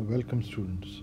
Welcome students.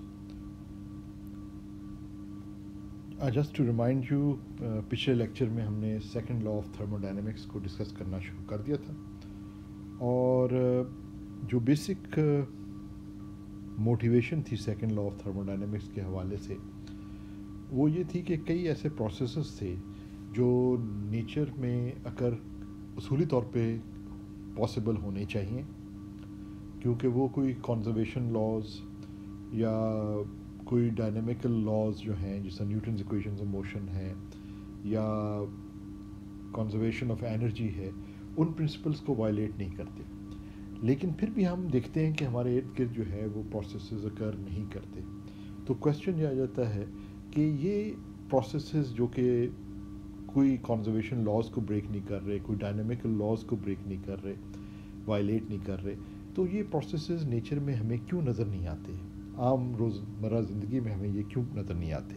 Just to remind you, पिछले lecture में हमने सेकंड लॉ ऑफ थर्मोडायनेमिक्स को डिस्कस करना शुरू कर दिया था और जो बेसिक मोटिवेशन थी सेकंड लॉ ऑफ थर्मोडायनेमिक्स के हवाले से वो ये थी कि कई ऐसे प्रोसेसेस थे जो नेचर में अगर उसूली तौर पे पॉसिबल होने चाहिए, क्योंकि वो कोई कंजर्वेशन लॉज या कोई डायनेमिकल लॉज जो हैं जैसे न्यूटन्स इक्वेशंस ऑफ मोशन है या कंजर्वेशन ऑफ एनर्जी है, उन प्रिंसिपल्स को वायलेट नहीं करते। लेकिन फिर भी हम देखते हैं कि हमारे इर्द गिर्द जो है वो प्रोसेसेस अकर नहीं करते। तो क्वेश्चन ये आ जाता है कि ये प्रोसेसेस जो कि कोई कंजर्वेशन लॉज को ब्रेक नहीं कर रहे, कोई डायनेमिकल लॉज को ब्रेक नहीं कर रहे, वायलेट नहीं कर रहे, तो ये प्रोसेसेस नेचर में हमें क्यों नज़र नहीं आते, आम रोज़मर्रा ज़िंदगी में हमें ये क्यों नज़र नहीं आते।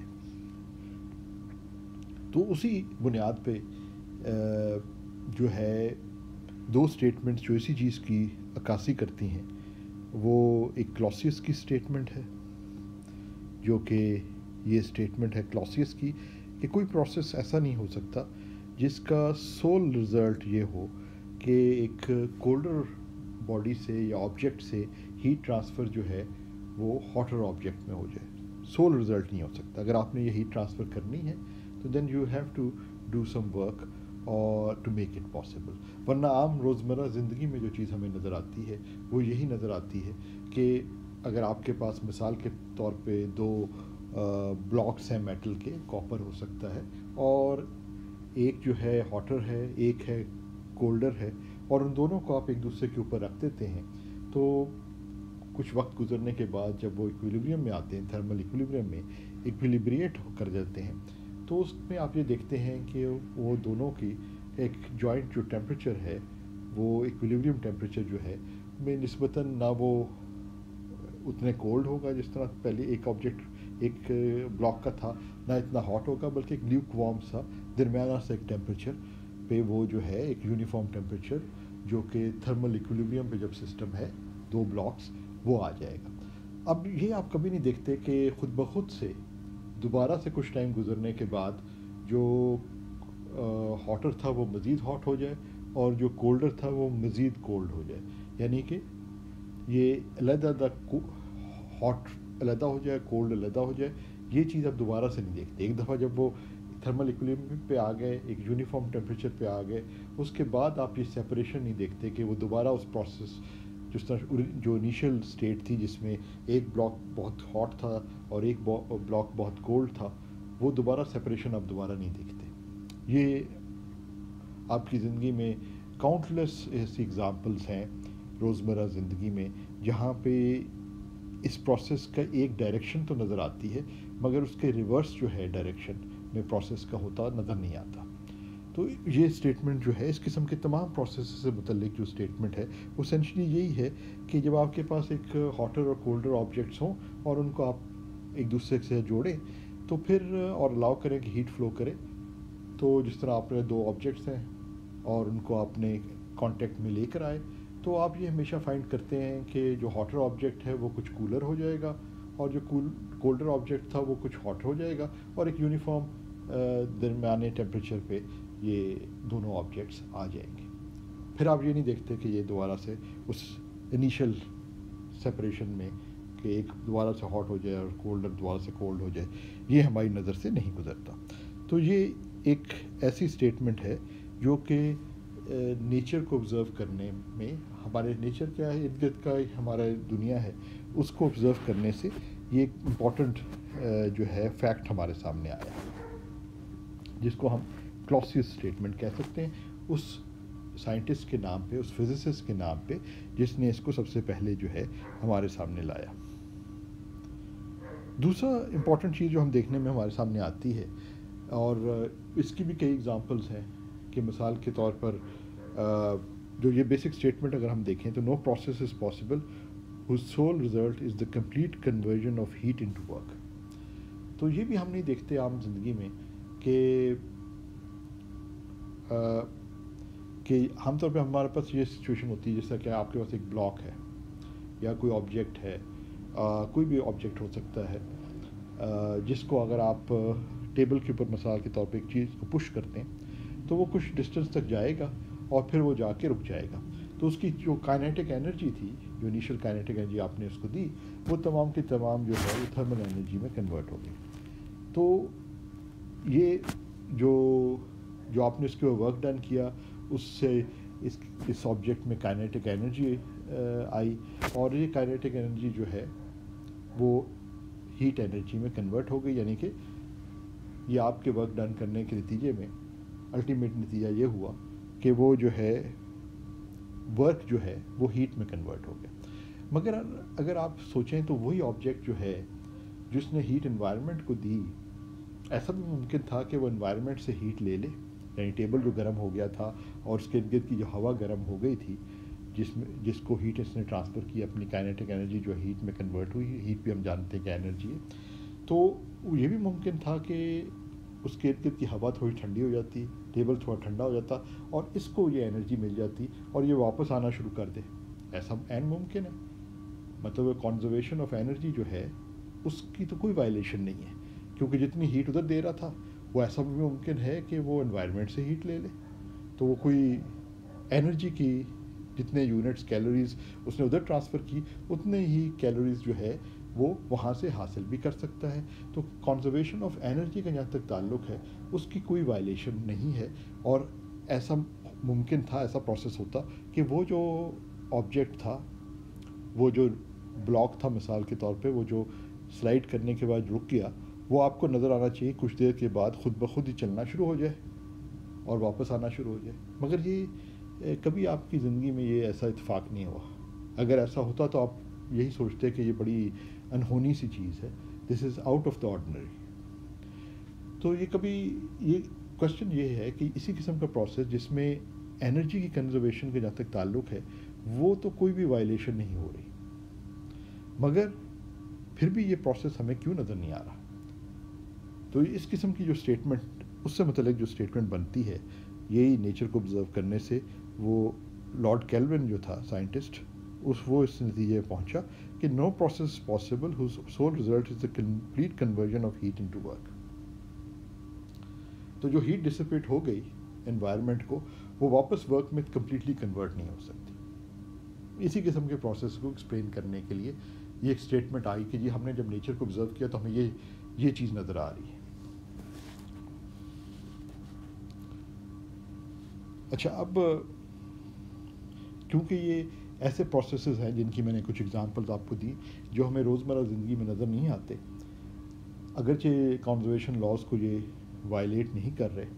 तो उसी बुनियाद पे जो है दो स्टेटमेंट्स जो इसी चीज़ की अक्कासी करती हैं, वो एक क्लॉसियस की स्टेटमेंट है, जो कि ये स्टेटमेंट है क्लॉसियस की कि कोई प्रोसेस ऐसा नहीं हो सकता जिसका सोल रिज़ल्ट ये हो कि एक कोल्डर बॉडी से या ऑब्जेक्ट से हीट ट्रांसफ़र जो है वो हॉटर ऑब्जेक्ट में हो जाए। सोल रिज़ल्ट नहीं हो सकता। अगर आपने ये हीट ट्रांसफ़र करनी है तो then you have to do some work और टू मेक इट पॉसिबल। वरना आम रोज़मर्रा ज़िंदगी में जो चीज़ हमें नज़र आती है वो यही नज़र आती है कि अगर आपके पास मिसाल के तौर पे दो ब्लॉक्स हैं मेटल के, कॉपर हो सकता है, और एक जो है हॉटर है, एक है कोल्डर है, और उन दोनों को आप एक दूसरे के ऊपर रख देते हैं, तो कुछ वक्त गुजरने के बाद जब वो इक्विलिब्रियम में आते हैं, थर्मल इक्विलिब्रियम में इक्विलिब्रिएट कर जाते हैं, तो उसमें आप ये देखते हैं कि वो दोनों की एक जॉइंट जो टेम्परेचर है वो इक्विलिब्रियम टेम्परेचर जो है में निस्बतन ना वो उतने कोल्ड होगा जिस तरह पहले एक ऑब्जेक्ट एक ब्लॉक का था, ना इतना हॉट होगा, बल्कि एक ल्यूक वार्म सा दरमियाना सा एक टेम्परेचर पे वो जो है एक यूनिफॉर्म टेम्परेचर जो कि थर्मल इक्विलिब्रियम पे जब सिस्टम है दो ब्लॉक्स, वो आ जाएगा। अब ये आप कभी नहीं देखते कि खुद ब खुद से दोबारा से कुछ टाइम गुजरने के बाद जो हॉटर था वो मज़ीद हॉट हो जाए और जो कोल्डर था वो मज़ीद कोल्ड हो जाए, यानी कि ये अलग-अलग हॉट अलग हो जाए, कोल्ड अलग हो जाए। ये चीज़ आप दोबारा से नहीं देखते। एक दफ़ा जब वो थर्मल इक्विलिब्रियम पे आ गए, एक यूनिफॉर्म टेम्परेचर पे आ गए, उसके बाद आप ये सेपरेशन नहीं देखते कि वो दोबारा उस प्रोसेस जिस तरह जो इनिशियल स्टेट थी जिसमें एक ब्लॉक बहुत हॉट था और एक ब्लॉक बहुत कोल्ड था, वो दोबारा सेपरेशन आप दोबारा नहीं देखते। ये आपकी ज़िंदगी में काउंटलेस ऐसी एग्ज़ाम्पल्स हैं रोज़मर्रा ज़िंदगी में जहाँ पे इस प्रोसेस का एक डायरेक्शन तो नज़र आती है मगर उसके रिवर्स जो है डायरेक्शन में प्रोसेस का होता नज़र नहीं आता। तो ये स्टेटमेंट जो है इस किस्म के तमाम प्रोसेस से मुतल्लिक जो स्टेटमेंट है वो एसेंशली यही है कि जब आपके पास एक हॉटर और कोल्डर ऑब्जेक्ट्स हों और उनको आप एक दूसरे से जोड़ें तो फिर और अलाउ करें कि हीट फ्लो करे, तो जिस तरह आपने दो ऑब्जेक्ट्स हैं और उनको आपने कांटेक्ट में लेकर आए, तो आप ये हमेशा फाइंड करते हैं कि जो हॉटर ऑब्जेक्ट है वो कुछ कूलर हो जाएगा और जो कोल्डर ऑब्जेक्ट था वो कुछ हॉट हो जाएगा और एक यूनिफॉर्म दरमियाने टेम्परेचर पे ये दोनों ऑब्जेक्ट्स आ जाएंगे। फिर आप ये नहीं देखते कि ये दोबारा से उस इनिशियल सेपरेशन में कि एक दोबारा से हॉट हो जाए और कोल्डर दोबारा से कोल्ड हो जाए, ये हमारी नज़र से नहीं गुजरता। तो ये एक ऐसी स्टेटमेंट है जो कि नेचर को ऑब्ज़र्व करने में, हमारे नेचर क्या है, इर्द गिर्द का हमारा दुनिया है, उसको ऑब्ज़र्व करने से ये एक इम्पॉर्टेंट जो है फैक्ट हमारे सामने आया, जिसको हम क्लॉसियस स्टेटमेंट कह सकते हैं, उस साइंटिस्ट के नाम पे, उस फिजिसिस्ट के नाम पे जिसने इसको सबसे पहले जो है हमारे सामने लाया। दूसरा इम्पॉर्टेंट चीज़ जो हम देखने में हमारे सामने आती है, और इसकी भी कई एग्जांपल्स हैं कि मिसाल के तौर पर जो ये बेसिक स्टेटमेंट अगर हम देखें तो no process is possible whose sole result is the complete conversion of heat into work. तो ये भी हम नहीं देखते आम जिंदगी में कि आमतौर पे हमारे पास ये सिचुएशन होती है जैसा कि आपके पास एक ब्लॉक है या कोई ऑब्जेक्ट है कोई भी ऑब्जेक्ट हो सकता है जिसको अगर आप टेबल के ऊपर मिसाल के तौर पे एक चीज़ को पुश करते हैं तो वो कुछ डिस्टेंस तक जाएगा और फिर वो जाके रुक जाएगा। तो उसकी जो काइनेटिक एनर्जी थी, जो इनिशियल काइनेटिक एनर्जी आपने उसको दी, वो तमाम की तमाम जो है वो थर्मल एनर्जी में कन्वर्ट हो गई। तो ये जो जो आपने उसके ऊपर वर्क डन किया, उससे इस ऑब्जेक्ट में काइनेटिक एनर्जी आई, और ये काइनेटिक एनर्जी जो है वो हीट एनर्जी में कन्वर्ट हो गई। यानी कि ये आपके वर्क डन करने के नतीजे में अल्टीमेट नतीजा ये हुआ कि वो जो है वर्क जो है वो हीट में कन्वर्ट हो गया। मगर अगर आप सोचें तो वही ऑब्जेक्ट जो है जिसने हीट एनवायरनमेंट को दी, ऐसा भी मुमकिन था कि वो एनवायरनमेंट से हीट ले ले, यानी टेबल जो गर्म हो गया था और उसके इर्द गिर्द की जो हवा गर्म हो गई थी, जिसको हीट इसने ट्रांसफ़र की, अपनी काइनेटिक एनर्जी जो हीट में कन्वर्ट हुई। हीट भी हम जानते हैं कि एनर्जी है। तो ये भी मुमकिन था कि उसके इर्द गिर्द की हवा थोड़ी ठंडी हो जाती, टेबल थोड़ा ठंडा हो जाता और इसको ये एनर्जी मिल जाती और ये वापस आना शुरू कर दे। ऐसा एन मुमकिन है। मतलब कॉन्जर्वेशन ऑफ एनर्जी जो है उसकी तो कोई वायलेशन नहीं है, क्योंकि जितनी हीट उधर दे रहा था वो ऐसा भी मुमकिन है कि वो एनवायरनमेंट से हीट ले ले। तो वो कोई एनर्जी की जितने यूनिट्स कैलोरीज उसने उधर ट्रांसफ़र की, उतने ही कैलोरीज जो है वो वहाँ से हासिल भी कर सकता है। तो कंजर्वेशन ऑफ एनर्जी का जहाँ तक ताल्लुक़ है उसकी कोई वायलेशन नहीं है। और ऐसा मुमकिन था, ऐसा प्रोसेस होता कि वो जो ऑब्जेक्ट था, वो जो ब्लॉक था मिसाल के तौर पे, वो जो स्लाइड करने के बाद रुक गया, वो आपको नज़र आना चाहिए कुछ देर के बाद खुद ब खुद ही चलना शुरू हो जाए और वापस आना शुरू हो जाए। मगर ये कभी आपकी ज़िंदगी में ये ऐसा इत्तेफाक नहीं हुआ। अगर ऐसा होता तो आप यही सोचते कि ये बड़ी अनहोनी सी चीज़ है, this is out of the ordinary. तो ये कभी ये क्वेश्चन ये है कि इसी किस्म का प्रोसेस जिसमें एनर्जी की कंजर्वेशन के जहाँ तक ताल्लुक़ है, वो तो कोई भी वायलेशन नहीं हो रही, मगर फिर भी ये प्रोसेस हमें क्यों नज़र नहीं आ रहा। तो इस किस्म की जो स्टेटमेंट, उससे मतलब जो स्टेटमेंट बनती है, यही नेचर को ऑब्जर्व करने से वो लॉर्ड केल्विन जो था साइंटिस्ट, वो इस नतीजे में पहुंचा कि no process possible whose sole result is the complete conversion of heat into work. तो जो हीट डिसिपेट हो गई एनवायरनमेंट को, वो वापस वर्क में कम्प्लीटली कन्वर्ट नहीं हो सकती। इसी किस्म के प्रोसेस को एक्सप्लेन करने के लिए ये एक स्टेटमेंट आई कि जी हमने जब नेचर को ऑब्जर्व किया तो हमें ये चीज़ नज़र आ रही है। अच्छा, अब क्योंकि ये ऐसे प्रोसेसेस हैं जिनकी मैंने कुछ एग्जांपल्स आपको दी जो हमें रोज़मर्रा ज़िंदगी में नज़र नहीं आते, अगरचे कंजर्वेशन लॉज को ये वायलेट नहीं कर रहे,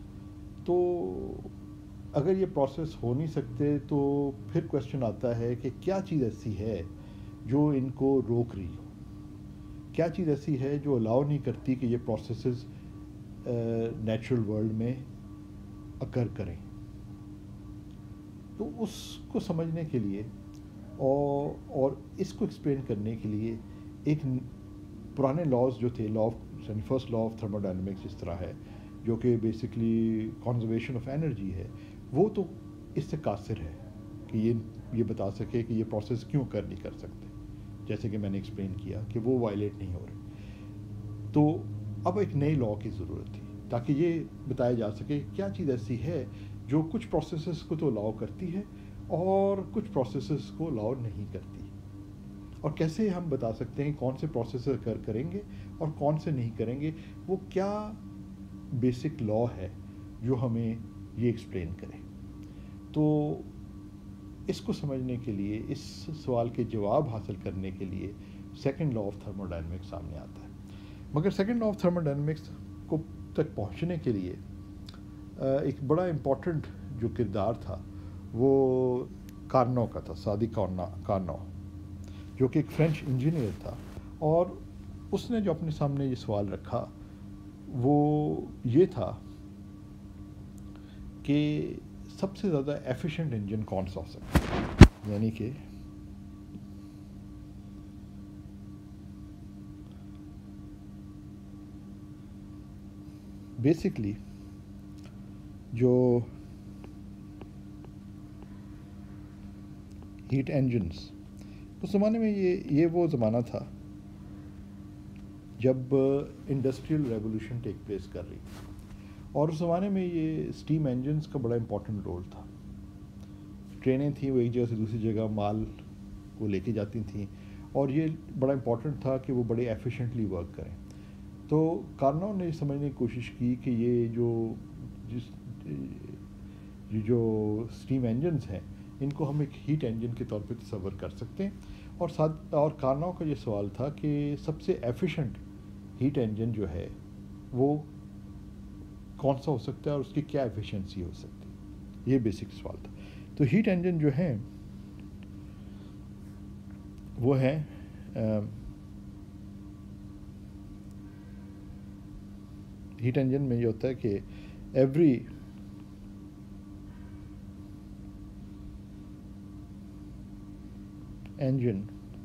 तो अगर ये प्रोसेस हो नहीं सकते तो फिर क्वेश्चन आता है कि क्या चीज़ ऐसी है जो इनको रोक रही हो, क्या चीज़ ऐसी है जो अलाउ नहीं करती कि ये प्रोसेसेस नेचुरल वर्ल्ड में अकर करें। तो उसको समझने के लिए और इसको एक्सप्लेन करने के लिए एक पुराने लॉज जो थे, law of first law of thermodynamics जिस तरह है, जो कि बेसिकली कंजर्वेशन ऑफ एनर्जी है, वो तो इससे कासिर है कि ये बता सके कि ये प्रोसेस क्यों नहीं कर सकते, जैसे कि मैंने एक्सप्लेन किया कि वो वायलेट नहीं हो रही। तो अब एक नई लॉ की ज़रूरत थी ताकि ये बताया जा सके क्या चीज़ ऐसी है जो कुछ प्रोसेसेस को तो अलाउ करती है और कुछ प्रोसेसेस को अलाउ नहीं करती, और कैसे हम बता सकते हैं कौन से प्रोसेस करेंगे और कौन से नहीं करेंगे। वो क्या बेसिक लॉ है जो हमें ये एक्सप्लेन करे। तो इसको समझने के लिए, इस सवाल के जवाब हासिल करने के लिए सेकंड लॉ ऑफ थर्मोडायनेमिक्स सामने आता है। मगर सेकंड लॉ ऑफ थर्मोडायनेमिक्स को तक पहुंचने के लिए एक बड़ा इम्पोर्टेंट जो किरदार था वो कार्नो का था, सादी कार्नो, जो कि एक फ्रेंच इंजीनियर था। और उसने जो अपने सामने ये सवाल रखा वो ये था कि सबसे ज़्यादा एफिशिएंट इंजन कौन सा हो सकता है। यानी कि बेसिकली जो हीट इंजन्स उस ज़माने में ये वो ज़माना था जब इंडस्ट्रियल रेवोल्यूशन टेक प्लेस कर रही थी, और उस ज़माने में ये स्टीम इंजन्स का बड़ा इम्पोर्टेंट रोल था। ट्रेनें थी, वो एक जगह से दूसरी जगह माल को लेके जाती थी, और ये बड़ा इम्पोर्टेंट था कि वो बड़े एफिशिएंटली वर्क करें। तो कार्नो ने समझने की कोशिश की कि ये जो स्टीम इंजन्स हैं, इनको हम एक हीट इंजन के तौर पे तस्वर कर सकते हैं। और कार्नो का ये सवाल था कि सबसे एफिशिएंट हीट इंजन जो है वो कौन सा हो सकता है और उसकी क्या एफिशिएंसी हो सकती है, ये बेसिक सवाल था। तो हीट इंजन जो है वो है हीट इंजन में ये होता है कि every engine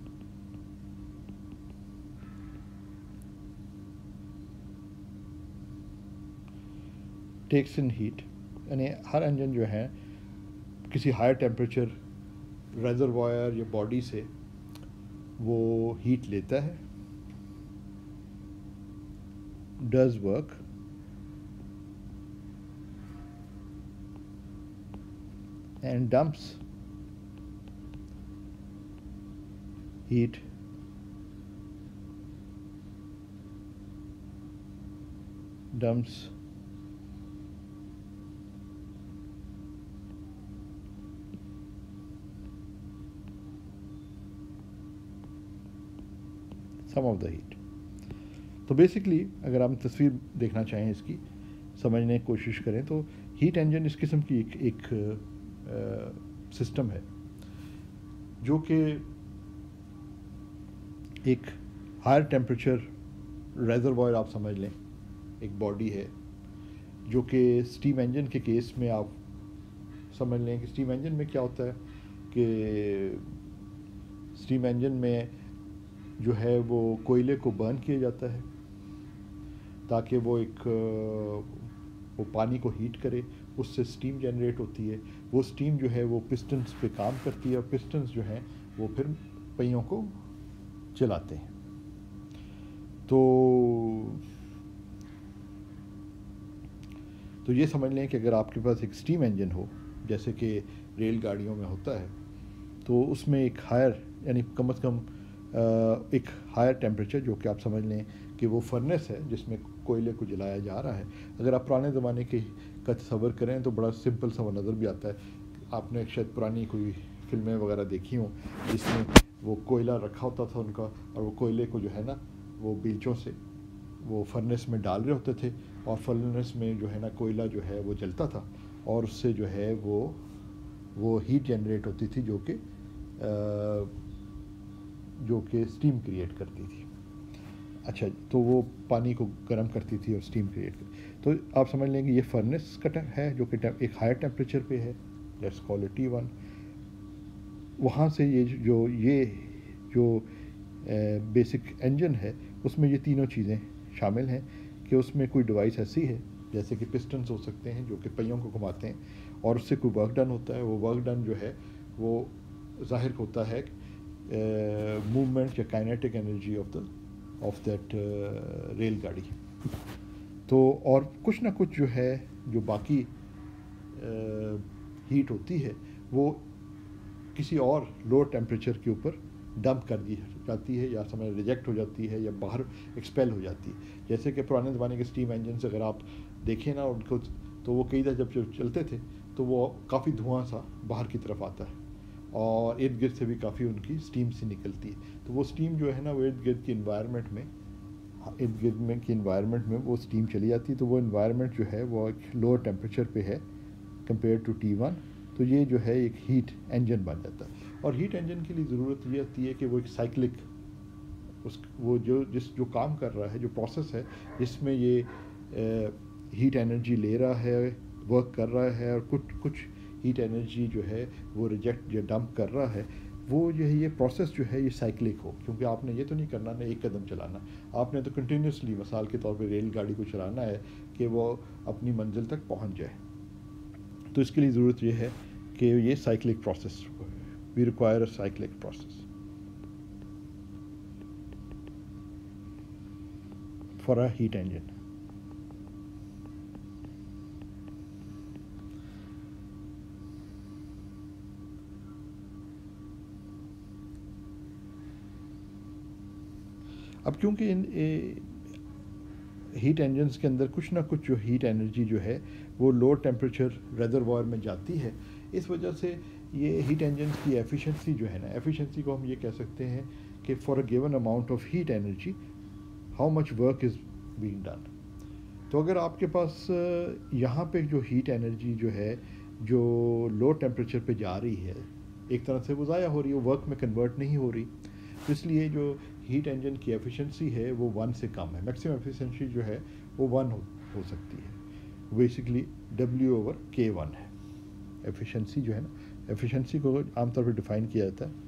takes in heat, यानी हर इंजन जो है किसी हायर टेम्परेचर रेजरवॉयर या बॉडी से वो हीट लेता है, does work, and dumps heat dumps some of the heat। तो बेसिकली अगर आप तस्वीर देखना चाहें, इसकी समझने की कोशिश करें, तो हीट इंजन इस किस्म की एक सिस्टम है जो कि एक हायर टेम्परेचर रेजरवॉयर आप समझ लें, एक बॉडी है जो कि स्टीम इंजन के केस में आप समझ लें कि स्टीम इंजन में क्या होता है कि स्टीम इंजन में जो है वो कोयले को बर्न किया जाता है ताकि वो पानी को हीट करे, उससे स्टीम जनरेट होती है। वो स्टीम जो है वो पिस्टन्स पे काम करती है, और पिस्टन्स जो हैं वो फिर पहियों को चलाते हैं। तो ये समझ लें कि अगर आपके पास एक स्टीम इंजन हो, जैसे कि रेलगाड़ियों में होता है, तो उसमें एक हायर यानी कम से कम एक हायर टेम्परेचर, जो कि आप समझ लें कि वो फर्नेस है जिसमें कोयले को जलाया जा रहा है। अगर आप पुराने ज़माने का तस्वर करें तो बड़ा सिंपल सा वो नज़र भी आता है। आपने शायद पुरानी कोई फिल्में वगैरह देखी हों जिसमें वो कोयला रखा होता था उनका, और वो कोयले को जो है ना वो बेलचों से वो फर्नेस में डाल रहे होते थे, और फर्नेस में जो है ना कोयला जो है वो जलता था, और उससे जो है वो हीट जनरेट होती थी जो कि स्टीम क्रिएट करती थी। अच्छा, तो वो पानी को गर्म करती थी और स्टीम क्रिएट करती। तो आप समझ लेंगे ये फर्नेस का है जो कि एक हायर टेम्परेचर पे है, लेट्स कॉल इट T1। वहाँ से ये जो बेसिक इंजन है उसमें ये तीनों चीज़ें शामिल हैं कि उसमें कोई डिवाइस ऐसी है जैसे कि पिस्टन्स हो सकते हैं जो कि पहियों को घुमाते हैं, और उससे कोई वर्क डन होता है। वो वर्क डन जो है वो ज़ाहिर होता है मूवमेंट या काइनेटिक एनर्जी ऑफ दैट रेलगाड़ी। तो और कुछ ना कुछ जो है जो बाकी हीट होती है वो किसी और लोअर टेम्परेचर के ऊपर डंप कर दी जाती है, या समय रिजेक्ट हो जाती है, या बाहर एक्सपेल हो जाती है। जैसे कि पुराने ज़माने के स्टीम इंजन से अगर आप देखें ना उनको, तो वो कई दफ़ा जब चलते थे तो वो काफ़ी धुआं सा बाहर की तरफ आता है, और इर्द गिर्द से भी काफ़ी उनकी स्टीम सी निकलती है। तो वो स्टीम जो है ना वो इर्द गिर्द की इन्वायरमेंट में वो स्टीम चली जाती है। तो वो इन्वायरमेंट जो है वो एक लोअर टेम्परेचर पे है कंपेयर टू T1। तो ये जो है एक हीट इंजन बन जाता है। और हीट इंजन के लिए ज़रूरत ये होती है कि वो एक साइक्लिक वो जो काम कर रहा है, जो प्रोसेस है जिसमें ये हीट एनर्जी ले रहा है, वर्क कर रहा है, और कुछ हीट एनर्जी जो है वो रिजेक्ट या डंप कर रहा है, वो जो है ये प्रोसेस जो है ये साइक्लिक हो। क्योंकि आपने ये तो नहीं करना ना एक कदम चलाना, आपने तो कंटिन्यूसली मिसाल के तौर पे रेलगाड़ी को चलाना है कि वो अपनी मंजिल तक पहुंच जाए। तो इसके लिए ज़रूरत ये है कि ये cyclic process, we require a cyclic process. for a heat engine. अब क्योंकि इन हीट इंजन्स के अंदर कुछ ना कुछ जो हीट एनर्जी जो है वो लो टेम्परेचर रेजर्वॉयर में जाती है, इस वजह से ये हीट इंजन्स की एफिशिएंसी जो है ना, एफिशिएंसी को हम ये कह सकते हैं कि for a given amount of heat energy how much work is being done. तो अगर आपके पास यहाँ पे जो हीट एनर्जी जो है जो लो टेम्परेचर पे जा रही है, एक तरह से वो ज़ाया हो रही है, वो वर्क में कन्वर्ट नहीं हो रही, तो इसलिए जो हीट इंजन की एफिशिएंसी है वो 1 से कम है। मैक्सिमम एफिशिएंसी जो है वो 1 हो सकती है, बेसिकली W/K1 है एफिशिएंसी जो है ना। एफिशिएंसी को आमतौर पर डिफाइन किया जाता है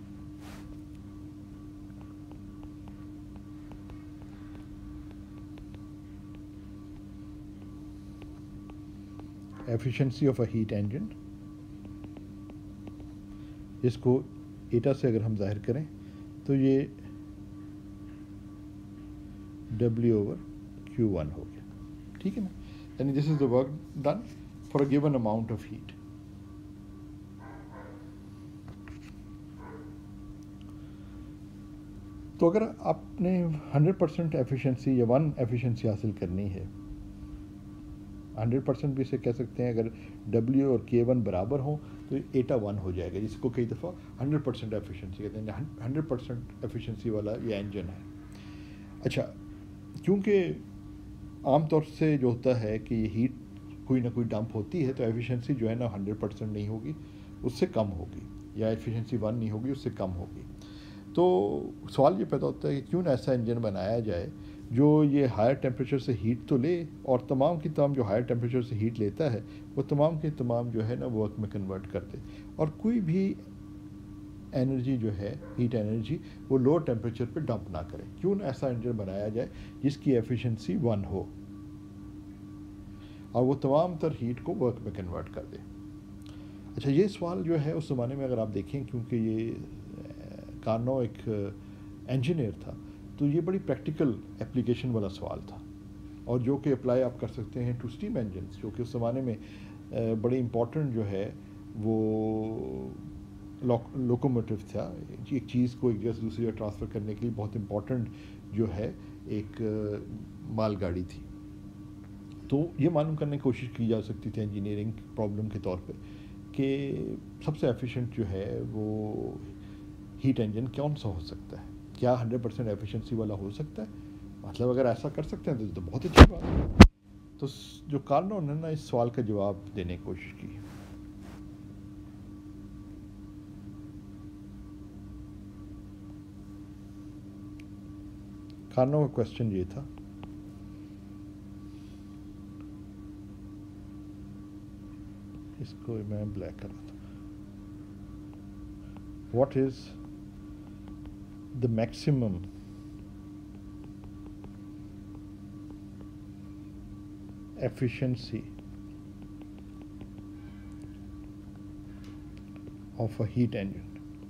efficiency of a heat engine, इसको एटा से अगर हम जाहिर करें तो ये W/Q1 हो गया, ठीक है ना। यानी this is the work done for a given amount of heat. तो अगर आपने 100% एफिशिएंसी या 1 एफिशिएंसी हासिल करनी है, 100% भी इसे कह सकते हैं, अगर W और K1 बराबर हों तो एटा 1 हो जाएगा, जिसको कई दफ़ा 100% एफिशिएंसी कहते हैं। 100% एफिशिएंसी वाला ये इंजन है। अच्छा, क्योंकि आम तौर से जो होता है कि ये हीट कोई ना कोई डंप होती है, तो एफिशिएंसी जो है ना 100% नहीं होगी, उससे कम होगी, या एफिशिएंसी 1 नहीं होगी, उससे कम होगी। तो सवाल ये पैदा होता है कि क्यों ना ऐसा इंजन बनाया जाए जो ये हायर टेम्परेचर से हीट तो ले, और तमाम की तमाम जो हायर टेम्परेचर से हीट लेता है वो तमाम के तमाम जो है ना वर्क में कन्वर्ट कर दे, और कोई भी एनर्जी जो है हीट एनर्जी वो लो टेम्परेचर पे डंप ना करे। क्यों ना ऐसा इंजन बनाया जाए जिसकी एफिशिएंसी 1 हो और वो तमाम तर हीट को वर्क में कन्वर्ट कर दे। अच्छा, ये सवाल जो है उस ज़माने में अगर आप देखें, क्योंकि ये कार्नो एक इंजीनियर था, तो ये बड़ी प्रैक्टिकल एप्लीकेशन वाला सवाल था, और जो कि अप्लाई आप कर सकते हैं टू स्टीम इंजन, जो कि उस ज़माने में बड़ी इम्पॉर्टेंट जो है वो लोकोमोटिव था। एक चीज़ को एक जगह से दूसरी जगह ट्रांसफ़र करने के लिए बहुत इम्पॉर्टेंट जो है एक मालगाड़ी थी। तो ये मालूम करने की कोशिश की जा सकती थी इंजीनियरिंग प्रॉब्लम के तौर पे कि सबसे एफिशिएंट जो है वो हीट इंजन कौन सा हो सकता है, क्या 100% एफिशिएंसी वाला हो सकता है। मतलब अगर ऐसा कर सकते हैं तो बहुत अच्छी बात है। तो जो कार्नो ने ना इस सवाल का जवाब देने की कोशिश की। कार्नो का क्वेश्चन ये था, इसको मैं ब्लैक कर रहा था, what is the maximum efficiency of a heat engine.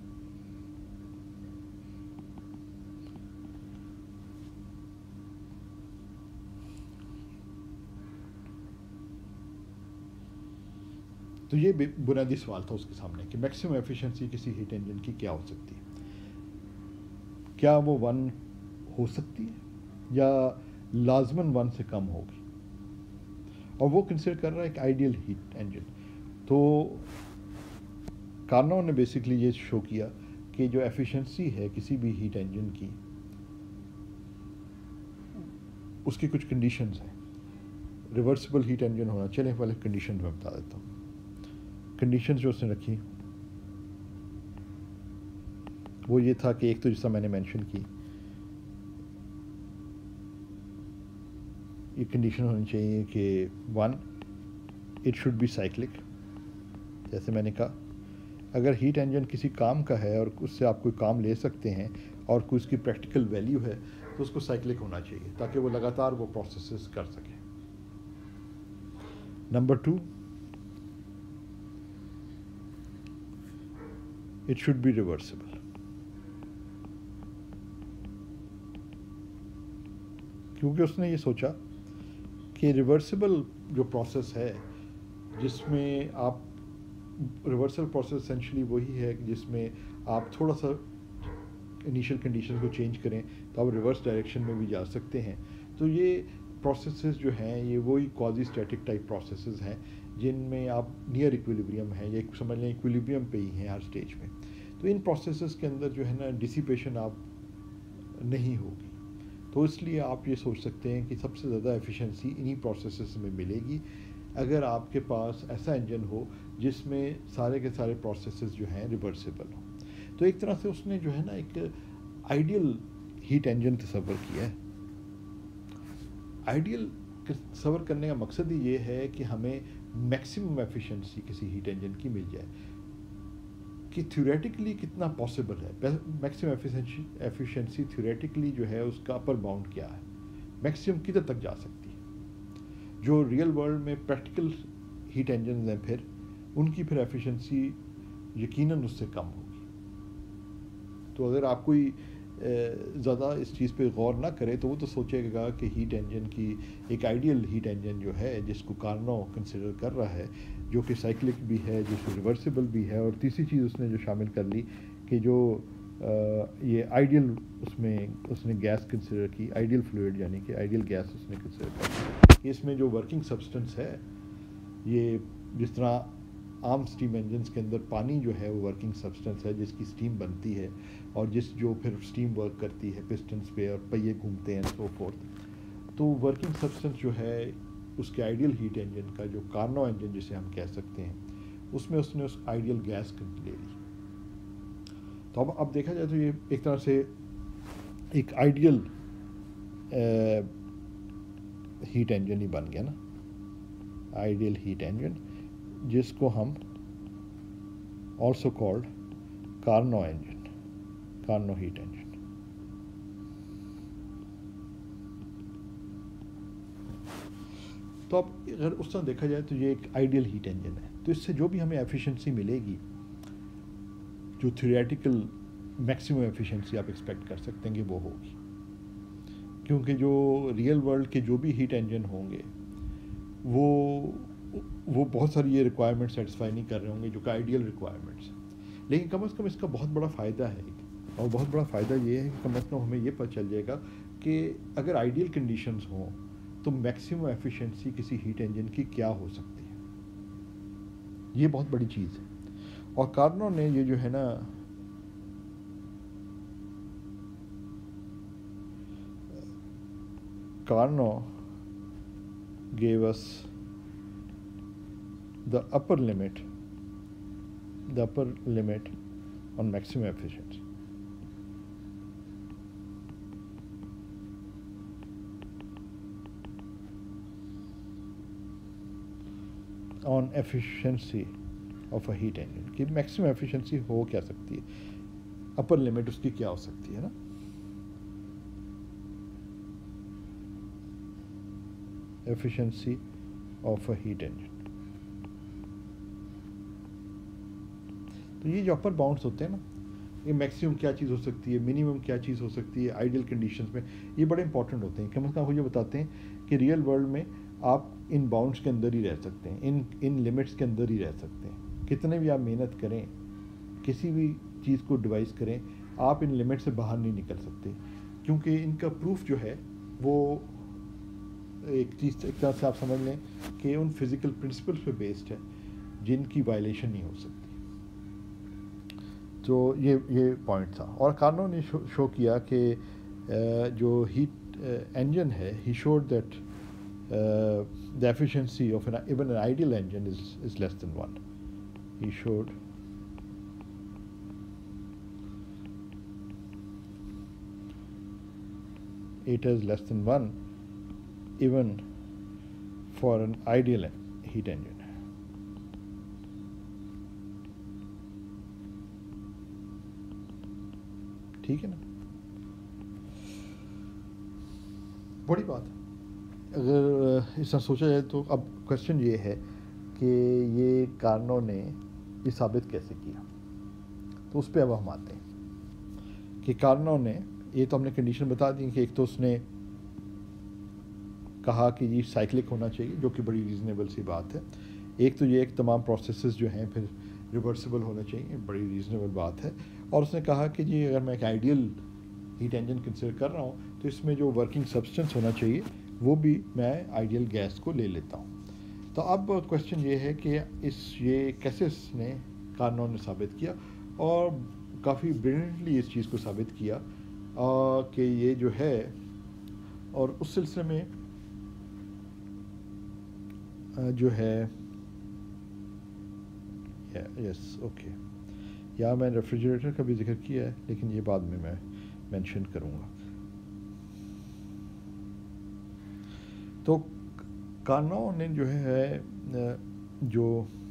तो ये बुनियादी सवाल था उसके सामने कि मैक्सिमम एफिशिएंसी किसी हीट इंजन की क्या हो सकती है, क्या वो 1 हो सकती है या लाजमन 1 से कम होगी, और वो कंसिडर कर रहा है एक आइडियल हीट इंजन। तो कार्नो ने बेसिकली ये शो किया कि जो एफिशिएंसी है किसी भी हीट इंजन की, उसकी कुछ कंडीशंस हैं। रिवर्सिबल हीट इंजन होना, चले वाले कंडीशन में बता देता हूँ। कंडीशंस जो उसने रखी वो ये था कि एक तो जैसा मैंने मेंशन की, ये कंडीशन होनी चाहिए कि 1 इट शुड बी साइक्लिक। जैसे मैंने कहा, अगर हीट इंजन किसी काम का है और उससे आप कोई काम ले सकते हैं और कोई उसकी प्रैक्टिकल वैल्यू है, तो उसको साइक्लिक होना चाहिए ताकि वो लगातार वो प्रोसेसेस कर सके। Number 2, it should be reversible. क्योंकि उसने ये सोचा कि रिवर्सिबल जो प्रोसेस है, जिसमें आप रिवर्सल प्रोसेस एसेंशली वही है कि जिसमें आप थोड़ा सा इनिशियल कंडीशन को चेंज करें तो आप रिवर्स डायरेक्शन में भी जा सकते हैं। तो ये प्रोसेसेस जो हैं ये वही क्वाजी स्टैटिक टाइप प्रोसेसेस हैं जिनमें आप नियर इक्विलिब्रियम है या समझ लें इक्विलिब्रियम पे ही हैं हर स्टेज पे। तो इन प्रोसेसेस के अंदर जो है ना डिसिपेशन आप नहीं होगी, तो इसलिए आप ये सोच सकते हैं कि सबसे ज़्यादा एफिशिएंसी इन्हीं प्रोसेसेस में मिलेगी अगर आपके पास ऐसा इंजन हो जिसमें सारे के सारे प्रोसेसेस जो हैं रिवर्सिबल हो। तो एक तरह से उसने जो है ना एक आइडियल हीट इंजन तस्वर किया है। आइडियल तस्वर करने का मकसद ही ये है कि हमें मैक्सिमम एफिशिएंसी किसी हीट इंजन की मिल जाए कि थ्योरेटिकली कितना पॉसिबल है। मैक्सिमम एफिशिएंसी थ्योरेटिकली जो है उसका अपर बाउंड क्या है, मैक्सिमम किधर तक जा सकती है। जो रियल वर्ल्ड में प्रैक्टिकल हीट इंजन हैं फिर उनकी फिर एफिशिएंसी यकीनन उससे कम होगी। तो अगर आप कोई ज़्यादा इस चीज़ पे गौर ना करे तो वो तो सोचेगा कि हीट इंजन की एक आइडियल हीट इंजन जो है जिसको कार्नो कंसिडर कर रहा है, जो कि साइक्लिक भी है, जो रिवर्सिबल भी है, और तीसरी चीज़ उसने जो शामिल कर ली कि जो ये आइडियल उसमें उसने गैस कंसिडर की, आइडियल फ्लूइड यानी कि आइडियल गैस उसने कंसिडर की। इसमें जो वर्किंग सब्सटेंस है, ये जिस तरह आम स्टीम इंजन्स के अंदर पानी जो है वो वर्किंग सब्सटेंस है जिसकी स्टीम बनती है और जो फिर स्टीम वर्क करती है पिस्टन्स पे और पहिए घूमते हैं सो फोर्थ। तो वर्किंग सब्सटेंस जो है उसके आइडियल हीट इंजन का, जो कार्नो इंजन जिसे हम कह सकते हैं, उसमें उसने उस आइडियल गैस को ले ली। तो अब देखा जाए तो ये एक तरह से एक आइडियल हीट इंजन ही बन गया ना, आइडियल हीट इंजन, जिसको हम also called Carnot engine, Carnot heat engine. तो अब अगर उस तरह देखा जाए तो ये एक आइडियल हीट इंजन है। तो इससे जो भी हमें एफिशिएंसी मिलेगी, जो थ्योरेटिकल मैक्सिमम एफिशिएंसी आप एक्सपेक्ट कर सकते हैं कि वो होगी, क्योंकि जो रियल वर्ल्ड के जो भी हीट इंजन होंगे वो बहुत सारी ये रिक्वायरमेंट सेटिस्फाई नहीं कर रहे होंगे जो कि आइडियल रिक्वायरमेंट्स हैं। लेकिन कम से कम इसका बहुत बड़ा फ़ायदा है, और बहुत बड़ा फ़ायदा ये है कि कम से कम हमें ये पता चल जाएगा कि अगर आइडियल कंडीशंस हों तो मैक्सिमम एफिशिएंसी किसी हीट इंजन की क्या हो सकती है। ये बहुत बड़ी चीज़ है। और कार्नो ने ये जो है ना Carnot gave us the upper limit on maximum efficiency. On efficiency of a heat engine कि मैक्सिमम एफिशिएंसी हो क्या सकती है, अपर लिमिट उसकी क्या हो सकती है ना। Efficiency of a heat engine. तो ये जो अपर बाउंड्स होते हैं ना, ये मैक्सिमम क्या चीज़ हो सकती है, मिनिमम क्या चीज़ हो सकती है आइडियल कंडीशंस में, ये बड़े इंपॉर्टेंट होते हैं। कम से कम आपको ये बताते हैं कि रियल वर्ल्ड में आप इन बाउंड्स के अंदर ही रह सकते हैं, इन लिमिट्स के अंदर ही रह सकते हैं। कितने भी आप मेहनत करें, किसी भी चीज़ को डिवाइस करें, आप इन लिमिट से बाहर नहीं निकल सकते, क्योंकि इनका प्रूफ जो है वो एक तरह से आप समझ लें कि उन फिज़िकल प्रिंसिपल्स पे बेस्ड है जिनकी वायलेशन नहीं हो सकती। तो ये पॉइंट था। और कार्नो ने शो किया कि जो हीट इंजन है, he showed that the efficiency of even an ideal engine is less than 1. He showed it is less than 1 even for an ideal heat engine. ठीक है ना, बड़ी बात है। अगर इस तरह सोचा जाए तो अब क्वेश्चन ये है कि ये कार्नो ने ये साबित कैसे किया। तो उस पर अब हम आते हैं कि कार्नो ने, ये तो हमने कंडीशन बता दी कि एक तो उसने कहा कि जी साइक्लिक होना चाहिए, जो कि बड़ी रीज़नेबल सी बात है। एक तो ये एक तमाम प्रोसेसेस जो हैं फिर रिवर्सिबल होने चाहिए, बड़ी रीज़नेबल बात है। और उसने कहा कि जी अगर मैं एक आइडियल हीट इंजन कंसिडर कर रहा हूँ तो इसमें जो वर्किंग सब्सटेंस होना चाहिए वो भी मैं आइडियल गैस को ले लेता हूँ। तो अब क्वेश्चन ये है कि ये कैसे इसने कार्नो ने साबित किया, और काफ़ी ब्रिलियंटली इस चीज़ को साबित किया कि ये जो है, और उस सिलसिले में जो है यस ओके, यहाँ मैं रेफ्रिजरेटर का भी जिक्र किया है लेकिन ये बाद में मैं मेंशन करूँगा। तो कार्नो ने जो है जो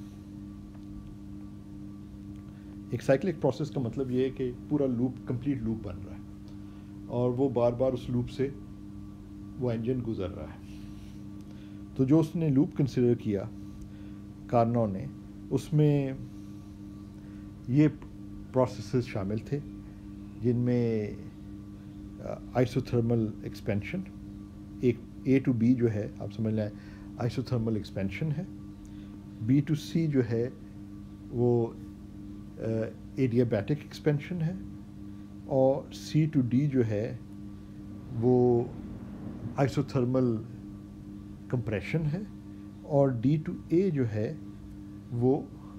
एक साइक्लिक प्रोसेस का मतलब ये है कि पूरा लूप, कंप्लीट लूप बन रहा है और वो बार बार उस लूप से वो इंजन गुजर रहा है। तो जो उसने लूप कंसिडर किया कार्नो ने, उसमें ये प्रोसेसेस शामिल थे जिनमें आइसोथर्मल एक्सपेंशन, एक ए टू बी जो है आप समझ लें आइसोथर्मल एक्सपेंशन है, बी टू सी जो है वो एडियाबैटिक एक्सपेंशन है, और सी टू डी जो है वो आइसोथर्मल कंप्रेशन है, और डी टू ए जो है वो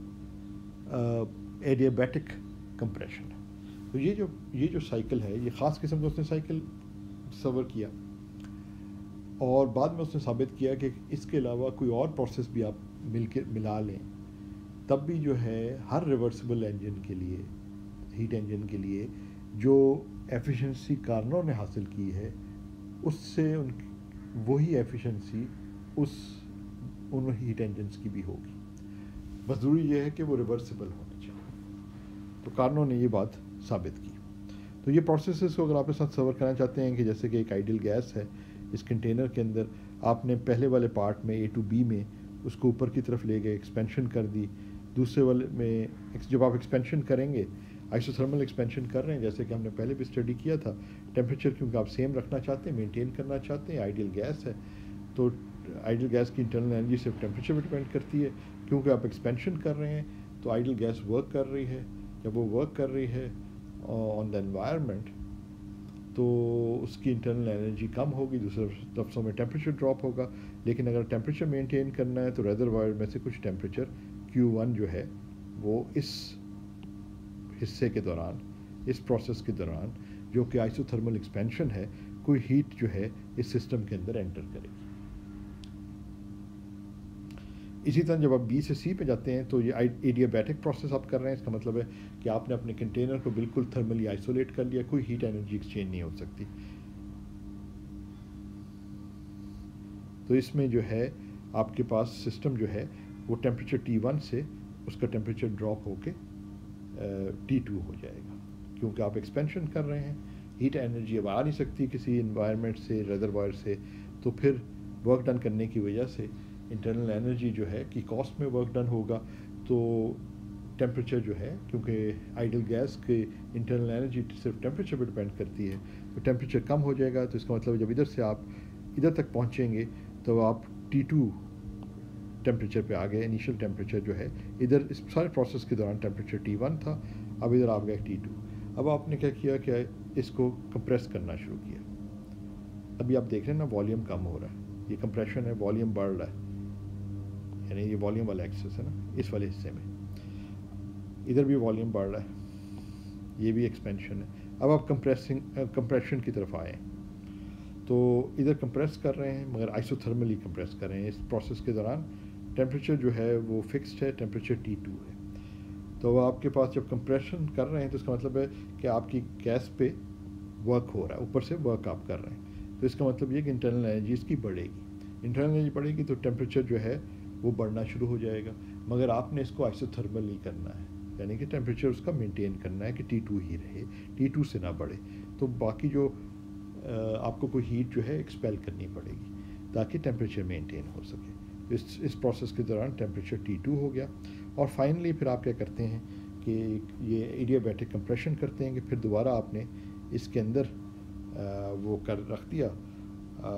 एडियाबैटिक कंप्रेशन है। तो ये जो साइकिल है, ये ख़ास किस्म का उसने साइकिल सवर किया, और बाद में उसने साबित किया कि इसके अलावा कोई और प्रोसेस भी आप मिला लें तब भी जो है हर रिवर्सिबल इंजन के लिए, हीट इंजन के लिए जो एफिशिएंसी कार्नो ने हासिल की है उससे वही एफिशिएंसी उन हीट इंजन्स की भी होगी। बस ज़रूरी ये है कि वो रिवर्सिबल होने चाहिए। तो कार्नो ने ये बात साबित की। तो ये प्रोसेसेस को अगर आप इस साथ सवर करना चाहते हैं कि जैसे कि एक आइडियल गैस है, इस कंटेनर के अंदर आपने पहले वाले पार्ट में ए टू बी में उसको ऊपर की तरफ ले गए, एक्सपेंशन कर दी, दूसरे वाले में जब आप एक्सपेंशन करेंगे, आइसोथर्मल एक्सपेंशन कर रहे हैं जैसे कि हमने पहले भी स्टडी किया था, टेम्परेचर क्योंकि आप सेम रखना चाहते हैं, मेंटेन करना चाहते हैं, आइडियल गैस है तो आइडियल गैस की इंटरनल एनर्जी सिर्फ टेम्परेचर पर डिपेंड करती है। क्योंकि आप एक्सपेंशन कर रहे हैं तो आइडियल गैस वर्क कर रही है, जब वो वर्क कर रही है ऑन द एनवायरनमेंट तो उसकी इंटरनल एनर्जी कम होगी, दूसरे लफ्ज़ों में टेम्परेचर ड्रॉप होगा। लेकिन अगर टेम्परेचर मेंटेन करना है तो रेजर्वायर में से कुछ टेम्परेचर Q1 जो है वो इस हिस्से के दौरान, इस प्रोसेस के दौरान जो कि आइसोथर्मल एक्सपेंशन है, कोई हीट जो है इस सिस्टम के अंदर एंटर करेगी। इसी तरह जब आप बी से सी पे जाते हैं तो ये एडियाबैटिक प्रोसेस आप कर रहे हैं, इसका मतलब है कि आपने अपने कंटेनर को बिल्कुल थर्मली आइसोलेट कर लिया, कोई हीट एनर्जी एक्सचेंज नहीं हो सकती। तो इसमें जो है आपके पास सिस्टम जो है वो टेम्परेचर T1 से उसका टेम्परेचर ड्रॉप होके T2 हो जाएगा, क्योंकि आप एक्सपेंशन कर रहे हैं, हीट एनर्जी अब आ नहीं सकती किसी इन्वायरमेंट से, रेजर्वायर से, तो फिर वर्क डन करने की वजह से इंटरनल एनर्जी जो है कि कॉस्ट में वर्क डन होगा, तो टेम्परेचर जो है, क्योंकि आइडियल गैस के इंटरनल एनर्जी सिर्फ टेम्परेचर पर डिपेंड करती है, तो टेम्परेचर कम हो जाएगा। तो इसका मतलब जब इधर से आप इधर तक पहुंचेंगे तो आप T2 टेम्परेचर पे आ गए। इनिशियल टेम्परेचर जो है इधर इस सारे प्रोसेस के दौरान टेम्परेचर T1 था, अब इधर आप गए T2। अब आपने क्या किया कि इसको कंप्रेस करना शुरू किया। अभी आप देख रहे हैं ना वॉल्यूम कम हो रहा है, ये कंप्रेशन है, वॉल्यूम बढ़ रहा है, यानी ये वॉल्यूम वाला एक्सेस है ना इस वाले हिस्से में, इधर भी वॉल्यूम बढ़ रहा है, ये भी एक्सपेंशन है। अब आप कंप्रेशन की तरफ आए तो इधर कंप्रेस कर रहे हैं मगर आइसोथर्मली कंप्रेस कर रहे हैं। इस प्रोसेस के दौरान टेम्परेचर जो है वो फिक्स्ड है, टेम्परेचर T2 है। तो आपके पास जब कंप्रेशन कर रहे हैं तो इसका मतलब है कि आपकी गैस पे वर्क हो रहा है, ऊपर से वर्क आप कर रहे हैं, तो इसका मतलब ये कि इंटरनल एनर्जी इसकी बढ़ेगी। इंटरनल एनर्जी बढ़ेगी तो टेम्परेचर जो है वो बढ़ना शुरू हो जाएगा, मगर आपने इसको आइसोथर्मल नहीं करना है, यानी कि टेम्परेचर उसका मेंटेन करना है कि T2 ही रहे, T2 से ना बढ़े। तो बाकी जो आपको कोई हीट जो है एक्सपेल करनी पड़ेगी ताकि टेम्परेचर मेंटेन हो सके। इस प्रोसेस के दौरान टेम्परेचर T2 हो गया, और फाइनली फिर आप क्या करते हैं कि ये एडियाबैटिक कंप्रेशन करते हैं कि फिर दोबारा आपने इसके अंदर वो कर रख दिया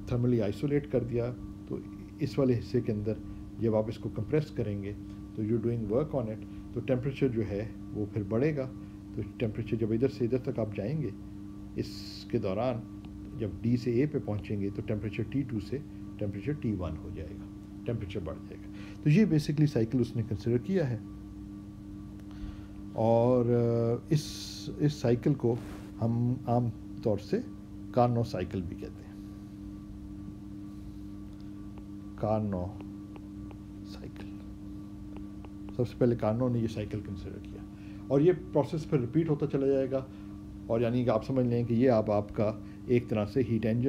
थर्मली आइसोलेट कर दिया, तो इस वाले हिस्से के अंदर जब आप इसको कंप्रेस करेंगे तो you doing work on it, तो टेम्परेचर जो है वो फिर बढ़ेगा। तो टेम्परेचर जब इधर से इधर तक आप जाएंगे इसके दौरान, जब डी से ए पे पहुंचेंगे तो टेम्परेचर T2 से टेम्परेचर T1 हो जाएगा, टेम्परेचर बढ़ जाएगा। तो ये बेसिकली साइकिल उसने कंसिडर किया है। और इस साइकिल को हम आम तौर से कार्नो साइकिल भी कहते हैं, कार्नो साइकिल। सबसे पहले कार्नो ने ये साइकिल कंसिडर किया, और ये प्रोसेस फिर रिपीट होता चला जाएगा। और यानी कि आप समझ लें कि ये अब आपका एक तरह से हीट इंजन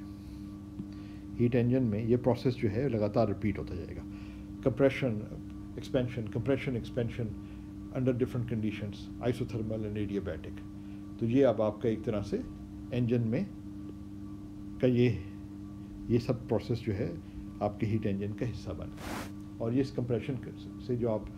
में ये प्रोसेस जो है लगातार रिपीट होता जाएगा। Compression expansion under different conditions, isothermal and adiabatic. तो ये अब आपका एक तरह से इंजन में का ये सब प्रोसेस जो है आपके हीट इंजन का हिस्सा बन गया। और ये इस कंप्रेशन से जो आप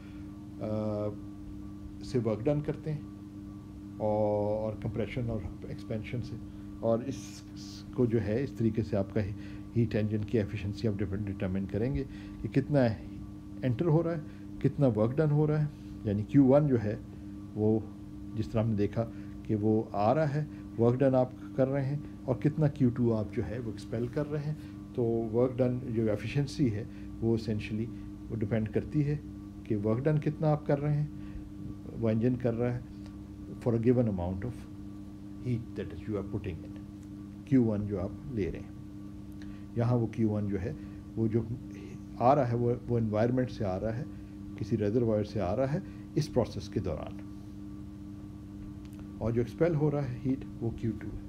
से वर्क डन करते हैं, और कंप्रेशन और एक्सपेंशन से, और इसको जो है इस तरीके से आपका हीट इंजन की एफिशिएंसी आप डिटरमिन करेंगे कि कितना एंटर हो रहा है, कितना वर्क डन हो रहा है। यानी Q1 जो है वो जिस तरह हमने देखा कि वो आ रहा है, वर्क डन आप कर रहे हैं, और कितना Q2 आप जो है वो एक्सपेल कर रहे हैं। तो वर्क डन जो एफिशिएंसी है वो एसेंशली वो डिपेंड करती है कि वर्क डन कितना आप कर रहे हैं, वो इंजन कर रहा है for a given amount of heat that is you are putting in. Q1 जो आप ले रहे हैं, यहाँ वो Q1 जो है वो जो आ रहा है वो एनवायरनमेंट से आ रहा है, किसी रेजरवायर से आ रहा है इस प्रोसेस के दौरान, और जो एक्सपेल हो रहा है हीट वो Q2 है।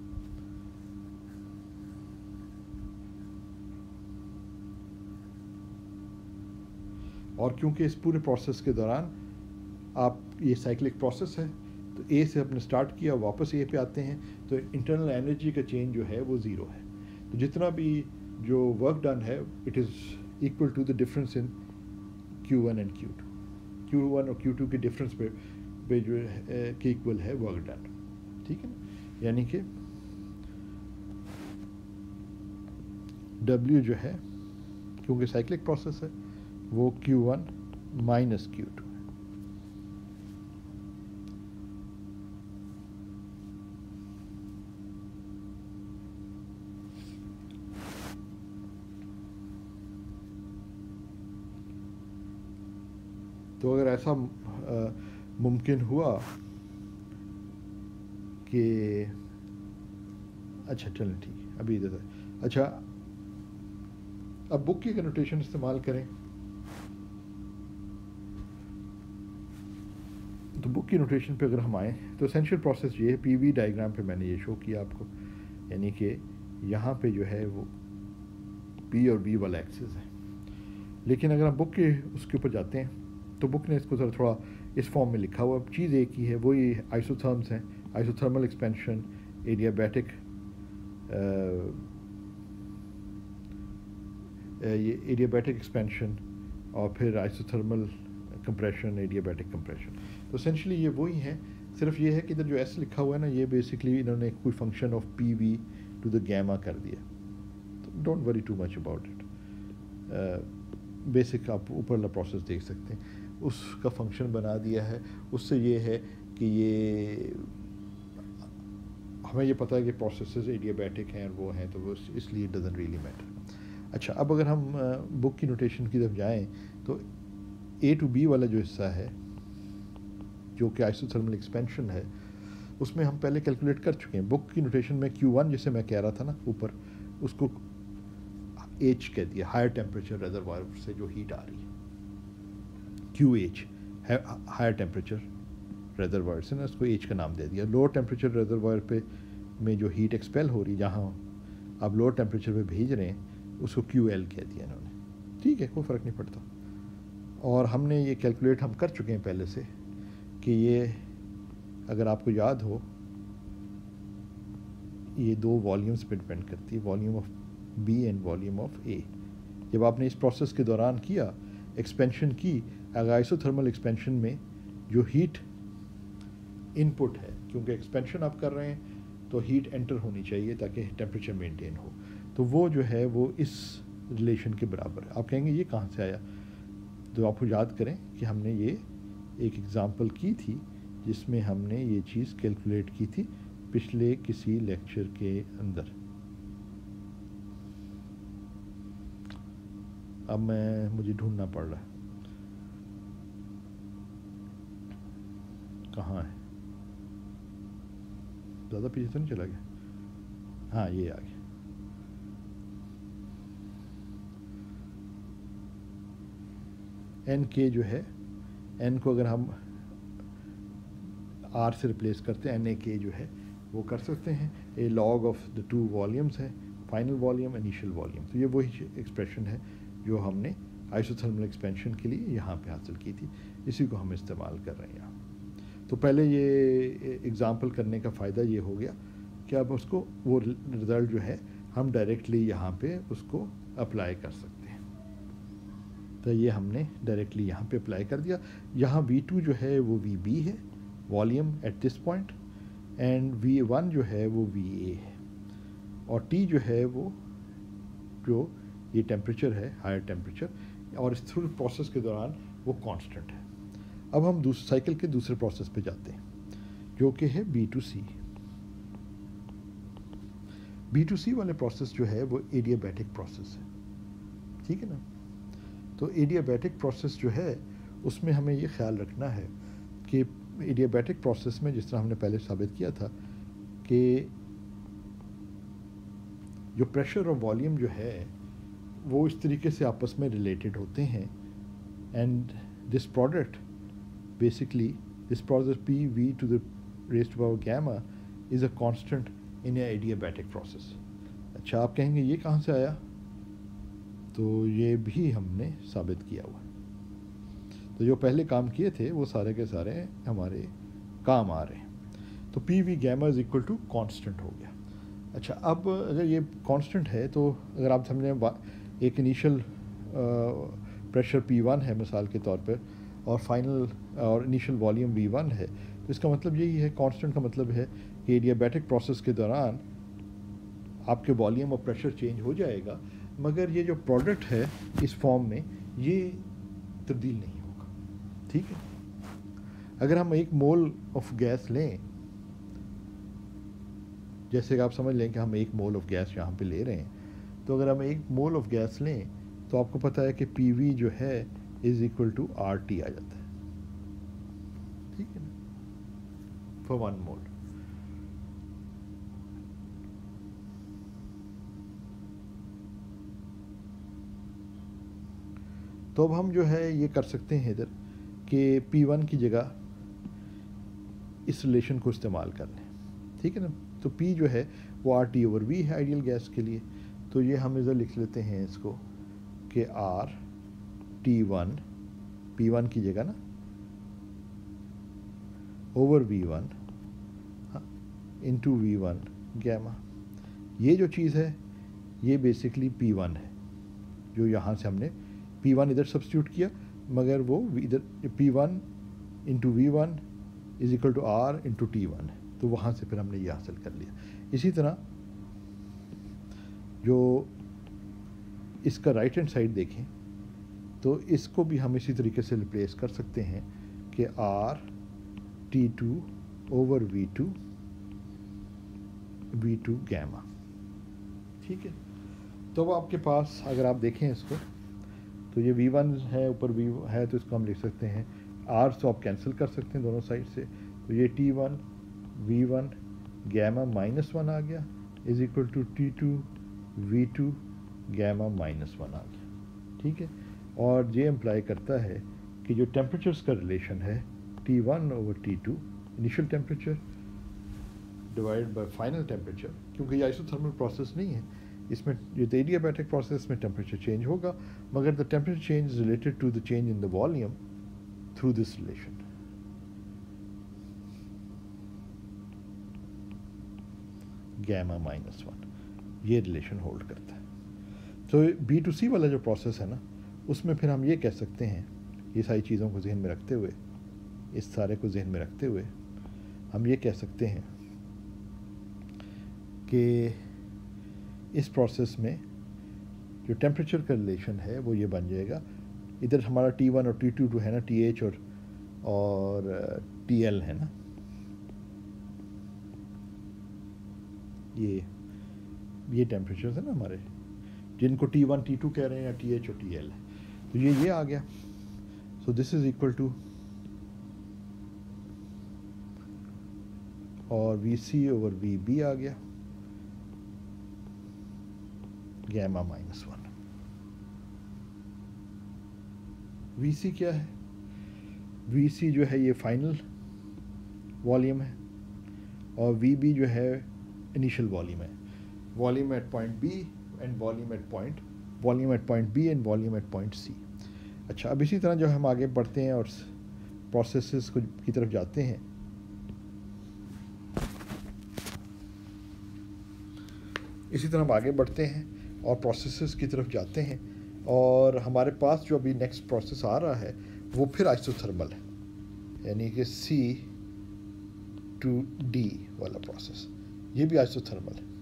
और क्योंकि इस पूरे प्रोसेस के दौरान आप ये साइक्लिक प्रोसेस है, तो ए से आपने स्टार्ट किया, वापस ए पे आते हैं, तो इंटरनल एनर्जी का चेंज जो है वो ज़ीरो है। तो जितना भी जो वर्क डन है it is equal to the difference in Q1 and Q2। Q1 और Q2 के डिफरेंस पे जो है के इक्वल है वर्क डन, ठीक है ना। यानी कि W जो है, क्योंकि साइक्लिक प्रोसेस है, वो Q1 माइनस Q2 है। तो अगर ऐसा मुमकिन हुआ कि अच्छा चलें ठीक है, अभी इधर अच्छा अब बुक की नोटेशन इस्तेमाल करें, तो बुक की नोटेशन पे अगर हम आएँ तो एसेंशियल प्रोसेस ये है, PV डायग्राम पे मैंने ये शो किया आपको, यानी कि यहाँ पे जो है वो P और B वाला एक्सिस है। लेकिन अगर हम बुक के उसके ऊपर जाते हैं तो बुक ने इसको थोड़ा इस फॉर्म में लिखा हुआ, चीज़ एक ही है, वही आइसोथर्म्स हैं, आइसोथर्मल एक्सपेंशन, एडियाबैटिक ये एडियाबैटिक एक्सपेंशन, और फिर आइसोथर्मल कंप्रेशन, एडियाबैटिक कंप्रेशन। तो एसेंशली ये वही हैं, सिर्फ ये है कि इधर जो एस लिखा हुआ है ना, ये बेसिकली इन्होंने कोई function of PV to the gamma कर दिया। तो don't worry too much about it, basic आप ऊपर वाला प्रोसेस देख सकते हैं, उसका फंक्शन बना दिया है। उससे ये है कि ये हमें ये पता है कि प्रोसेसेस एडियाबैटिक हैं और वो हैं, तो वो इसलिए डजंट रियली मैटर। अच्छा, अब अगर हम बुक की नोटेशन की तरफ जाएं तो A to B वाला जो हिस्सा है जो कि आइसोथर्मल एक्सपेंशन है, उसमें हम पहले कैलकुलेट कर चुके हैं। बुक की नोटेशन में Q1 जैसे मैं कह रहा था ना ऊपर, उसको H कह दिया, हायर टेम्परेचर रेजरवायर से जो हीट आ रही है, QH हायर टेम्परेचर रेजरवायर से ना, उसको H का नाम दे दिया। लोअर टेम्परेचर रेजरवायर पे में जो हीट एक्सपेल हो रही, जहाँ आप लोअर टेम्परेचर पे भेज रहे हैं, उसको QL कह दिया इन्होंने, ठीक है, कोई फ़र्क नहीं पड़ता। और हमने ये कैलकुलेट हम कर चुके हैं पहले से कि ये अगर आपको याद हो, ये दो वॉल्यूम्स पे डिपेंड करती है, volume of B and volume of A। जब आपने इस प्रोसेस के दौरान किया एक्सपेंशन की, अगर आइसोथर्मल एक्सपेंशन में जो हीट इनपुट है, क्योंकि एक्सपेंशन आप कर रहे हैं तो हीट एंटर होनी चाहिए ताकि टेम्परेचर मेंटेन हो। तो वो जो है वो इस रिलेशन के बराबर है। आप कहेंगे ये कहाँ से आया? तो आपको याद करें कि हमने ये एक एग्ज़ाम्पल की थी जिसमें हमने ये चीज़ कैलकुलेट की थी पिछले किसी लेक्चर के अंदर। अब मुझे ढूंढना पड़ रहा है कहाँ है, ज़्यादा पीछे तो नहीं चला गया? हाँ, ये आ गया। एन के जो है, एन को अगर हम आर से रिप्लेस करते हैं, एन ए के जो है वो कर सकते हैं। A log of the two volumes है, फाइनल वॉल्यूम, इनिशियल वॉल्यूम। तो ये वही एक्सप्रेशन है जो हमने आइसोथर्मल एक्सपेंशन के लिए यहाँ पे हासिल की थी, इसी को हम इस्तेमाल कर रहे हैं यहाँ। तो पहले ये एग्ज़ाम्पल करने का फ़ायदा ये हो गया कि अब उसको वो रिज़ल्ट जो है हम डायरेक्टली यहाँ पे उसको अप्लाई कर सकते हैं। तो ये हमने डायरेक्टली यहाँ पे अप्लाई कर दिया। यहाँ V2 जो है वो VB है, volume at this point, and V1 जो है वो VA है, और T जो है वो जो ये टेम्परेचर है, हायर टेम्परेचर, और इस थ्रू प्रोसेस के दौरान वो कांस्टेंट है। अब हम दूसरे साइकिल के दूसरे प्रोसेस पे जाते हैं जो कि है B2C। B2C वाले प्रोसेस जो है वो एडियाबैटिक प्रोसेस है, ठीक है ना। तो एडियाबैटिक प्रोसेस जो है उसमें हमें ये ख्याल रखना है कि एडियाबैटिक प्रोसेस में, जिस तरह हमने पहले साबित किया था, कि जो प्रेशर और वॉल्यूम जो है वो इस तरीके से आपस में रिलेटेड होते हैं, and this product basically this process PV to the raised to power gamma is a constant in a adiabatic process। अच्छा, आप कहेंगे ये कहाँ से आया? तो ये भी हमने साबित किया हुआ। तो जो पहले काम किए थे वो सारे के सारे हमारे काम आ रहे हैं। तो PV gamma is equal to constant हो गया। अच्छा, अब अगर ये कांस्टेंट है तो अगर आप समझें एक इनिशियल प्रेशर P1 है मिसाल के तौर पर, और फाइनल और इनिशियल वॉल्यूम V1 है, तो इसका मतलब यही है, कांस्टेंट का मतलब है कि एडियाबैटिक प्रोसेस के दौरान आपके वॉल्यूम और प्रेशर चेंज हो जाएगा, मगर ये जो प्रोडक्ट है इस फॉर्म में ये तब्दील नहीं होगा, ठीक है। अगर हम एक मोल ऑफ गैस लें, जैसे कि आप समझ लें कि हम एक मोल ऑफ गैस यहाँ पे ले रहे हैं, तो अगर हम एक मोल ऑफ गैस लें तो आपको पता है कि PV जो है इज इक्वल टू RT आ जाता है, ठीक है ना, फॉर 1 मोल। तो अब हम जो है ये कर सकते हैं इधर कि P1 की जगह इस रिलेशन को इस्तेमाल कर लें, ठीक है ना। तो P जो है वो RT ओवर V है आइडियल गैस के लिए, तो ये हम इधर लिख लेते हैं इसको कि RT1 P1 की जगह ना over V1 into V1 gamma. ये जो चीज़ है ये बेसिकली P1 है, जो यहाँ से हमने P1 इधर सब्स्टिट्यूट किया, मगर वो इधर P1 into V1 is equal to R into T1 है, तो वहाँ से फिर हमने ये हासिल कर लिया। इसी तरह जो इसका राइट हैंड साइड देखें तो इसको भी हम इसी तरीके से रिप्लेस कर सकते हैं कि RT2 ओवर V2 गैमा, ठीक है। तो वो आपके पास अगर आप देखें इसको, तो ये V1 है, ऊपर V है, तो इसको हम लिख सकते हैं R, तो आप कैंसिल कर सकते हैं दोनों साइड से, तो ये T1 V1 गैमा -1 आ गया is equal to T2 V2 gamma -1 आ गया, ठीक है। और ये इम्प्लाई करता है कि जो टेम्परेचर्स का रिलेशन है T1 over T2 initial temperature divide by final temperature, क्योंकि ये आइसोथर्मल प्रोसेस नहीं है, इसमें ये एडियाबैटिक प्रोसेस में टेम्परेचर चेंज होगा, मगर the temperature change is related to the change in the volume through this relation. Gamma -1 ये रिलेशन होल्ड करता है। तो B2C वाला जो प्रोसेस है ना, उसमें फिर हम ये कह सकते हैं, ये सारी चीज़ों को जहन में रखते हुए, इस सारे को जहन में रखते हुए हम ये कह सकते हैं कि इस प्रोसेस में जो टेम्परेचर का रिलेशन है वो ये बन जाएगा, इधर हमारा T1 और T2 है ना, TH और TL है ना, ये टेम्परेचर्स है ना हमारे, जिनको T1 T2 कह रहे हैं या TH और TL है, तो ये आ गया। So this is equal to, और VC ओवर VB आ गया, गैमा -1। VC क्या है? VC जो है ये फाइनल वॉल्यूम है, और VB जो है इनिशियल वॉल्यूम है, volume at point B and volume at point B and volume at point C। अच्छा, अब इसी तरह जो हम आगे बढ़ते हैं और प्रोसेसेस की तरफ जाते हैं, इसी तरह हम आगे बढ़ते हैं और प्रोसेसेस की तरफ जाते हैं, और हमारे पास जो अभी नेक्स्ट प्रोसेस आ रहा है वो फिर आइसोथर्मल है, यानी कि C to D वाला प्रोसेस, ये भी आइसोथर्मल है,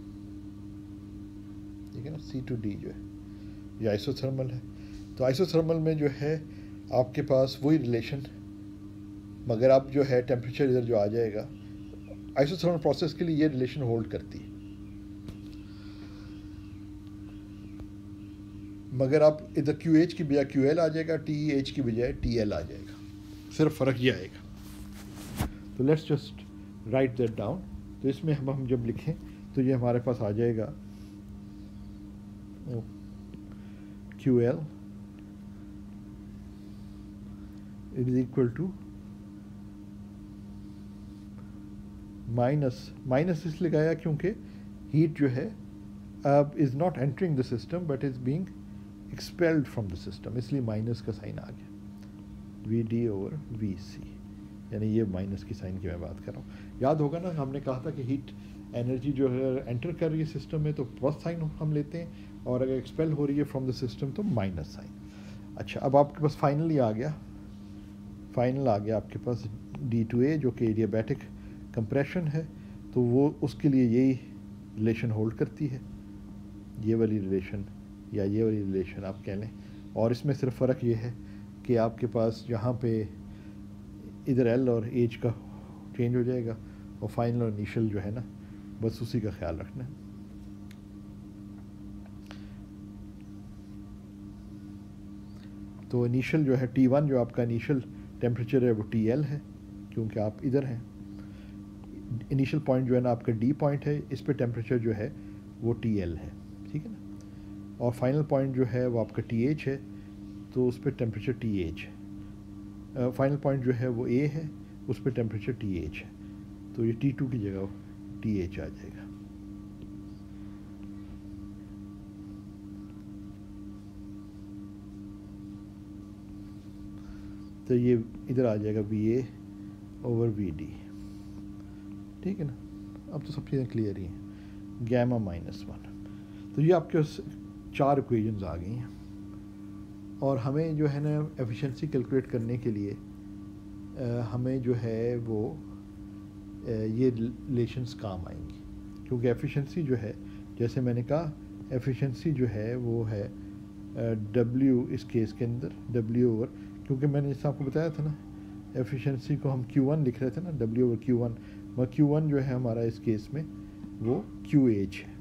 ठीक है ना। C to D जो है ये आइसोथर्मल है। तो आइसोथर्मल में जो है आपके पास वही रिलेशन, मगर अब जो है टेम्परेचर इधर जो आ जाएगा, आइसोथर्मल प्रोसेस के लिए ये रिलेशन होल्ड करती है, मगर अब इधर QH की बजाय QL आ जाएगा, TH की बजाय TL आ जाएगा, सिर्फ फ़र्क ये आएगा। तो let's just write that down. तो इसमें हम जब लिखें तो ये हमारे पास आ जाएगा QL is equal to minus इसलिए लगाया क्योंकि हीट जो है अब is not entering the system but is being expelled from the system, इसलिए माइनस का साइन आ गया, VD ओवर VC, यानी ये माइनस की साइन की मैं बात कर रहा हूँ। याद होगा ना, हमने कहा था कि हीट एनर्जी जो है एंटर कर रही है सिस्टम में तो प्लस साइन हम लेते हैं, और अगर एक्सपेल हो रही है फ्रॉम द सिस्टम तो माइनस साइन। अच्छा, अब आपके पास फाइनल आ गया आपके पास D/A जो कि एडियाबैटिक कंप्रेशन है, तो वो उसके लिए यही रिलेशन होल्ड करती है, ये वाली रिलेशन या ये वाली रिलेशन आप कह लें। और इसमें सिर्फ फ़र्क ये है कि आपके पास यहाँ पे इधर L और H का चेंज हो जाएगा, और फाइनल और इनिशियल जो है ना, बस उसी का ख्याल रखना है। तो इनिशियल जो है T1 जो आपका इनिशियल टेम्परेचर है वो TL है, क्योंकि आप इधर हैं। इनिशियल पॉइंट जो है ना आपका D पॉइंट है, इस पे टेम्परेचर जो है वो TL है, ठीक है ना। और फाइनल पॉइंट जो है वो आपका TH है, तो उस पर टेम्परेचर TH है। फाइनल पॉइंट जो है वो A है, उस पर टेम्परेचर TH है, तो ये T2 की जगह TH आ जाएगा। तो ये इधर आ जाएगा VA ओवर VD, ठीक है ना। अब तो सब चीज़ें क्लियर ही हैं। गैमा -1, तो ये आपके 4 इक्वेशंस आ गई हैं, और हमें जो है ना एफिशिएंसी कैलकुलेट करने के लिए हमें जो है वो ये रिलेशंस काम आएंगी, क्योंकि एफिशिएंसी जो है, जैसे मैंने कहा, एफिशिएंसी जो है वो है W इस केस के अंदर W ओवर, क्योंकि मैंने जैसे आपको बताया था ना, एफिशिएंसी को हम Q1 लिख रहे थे ना, W ओवर Q1, मगर Q1 जो है हमारा इस केस में वो QH है,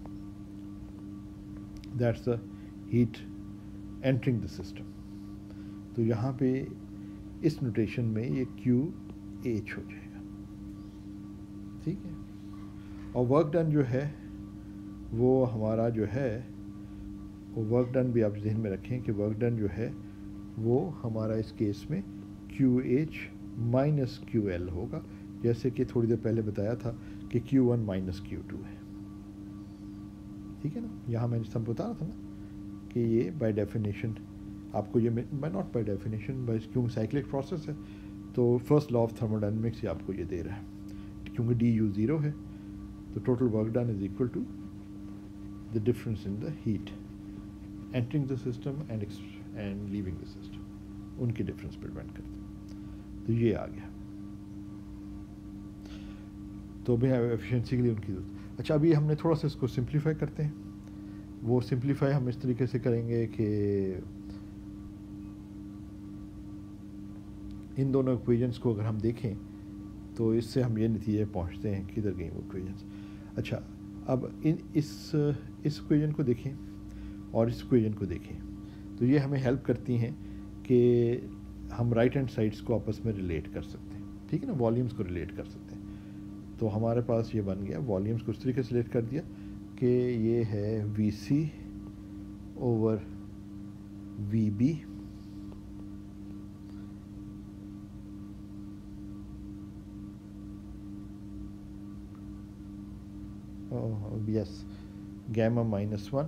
that's the heat entering the system. तो यहाँ पे इस नोटेशन में ये QH हो जाएगा, ठीक है। और वर्क डन जो है वो हमारा जो है वो वर्क डन भी आप जहन में रखें कि वर्क डन जो है वो हमारा इस केस में QH माइनस QL होगा, जैसे कि थोड़ी देर पहले बताया था कि Q1 माइनस Q2 है, ठीक है ना। यहाँ मैंने सब बता रहा था ना कि ये बाय डेफिनेशन आपको ये नॉट बाय डेफिनेशन बस, क्योंकि साइक्लिक प्रोसेस है तो फर्स्ट लॉ ऑफ थर्मोडायनेमिक्स ही आपको ये दे रहा है, क्योंकि DU 0 है, तो total work done is equal to the difference in the heat entering the system and leaving the system, उनके डिफरेंस पर डिपेंड करते हैं। तो ये आ गया। तो भी एफिशिएंसी के लिए उनकी ज़रूरत। अच्छा, अभी हमने थोड़ा सा इसको सिंप्लीफाई करते हैं। वो सिंप्लीफाई हम इस तरीके से करेंगे कि इन दोनों इक्वेशंस को अगर हम देखें तो इससे हम ये नतीजे पहुंचते हैं किधर गई वो इक्वेशंस। अच्छा, अब इस इक्वेशन को देखें और इस इक्वेशन को देखें, तो ये हमें हेल्प करती हैं कि हम राइट हैंड साइड्स को आपस में रिलेट कर सकते हैं, ठीक है ना, वॉल्यूम्स को रिलेट कर सकते हैं। तो हमारे पास ये बन गया, वॉल्यूम्स को इस तरीके से रिलेट कर दिया कि ये है V C over V B yes gamma -1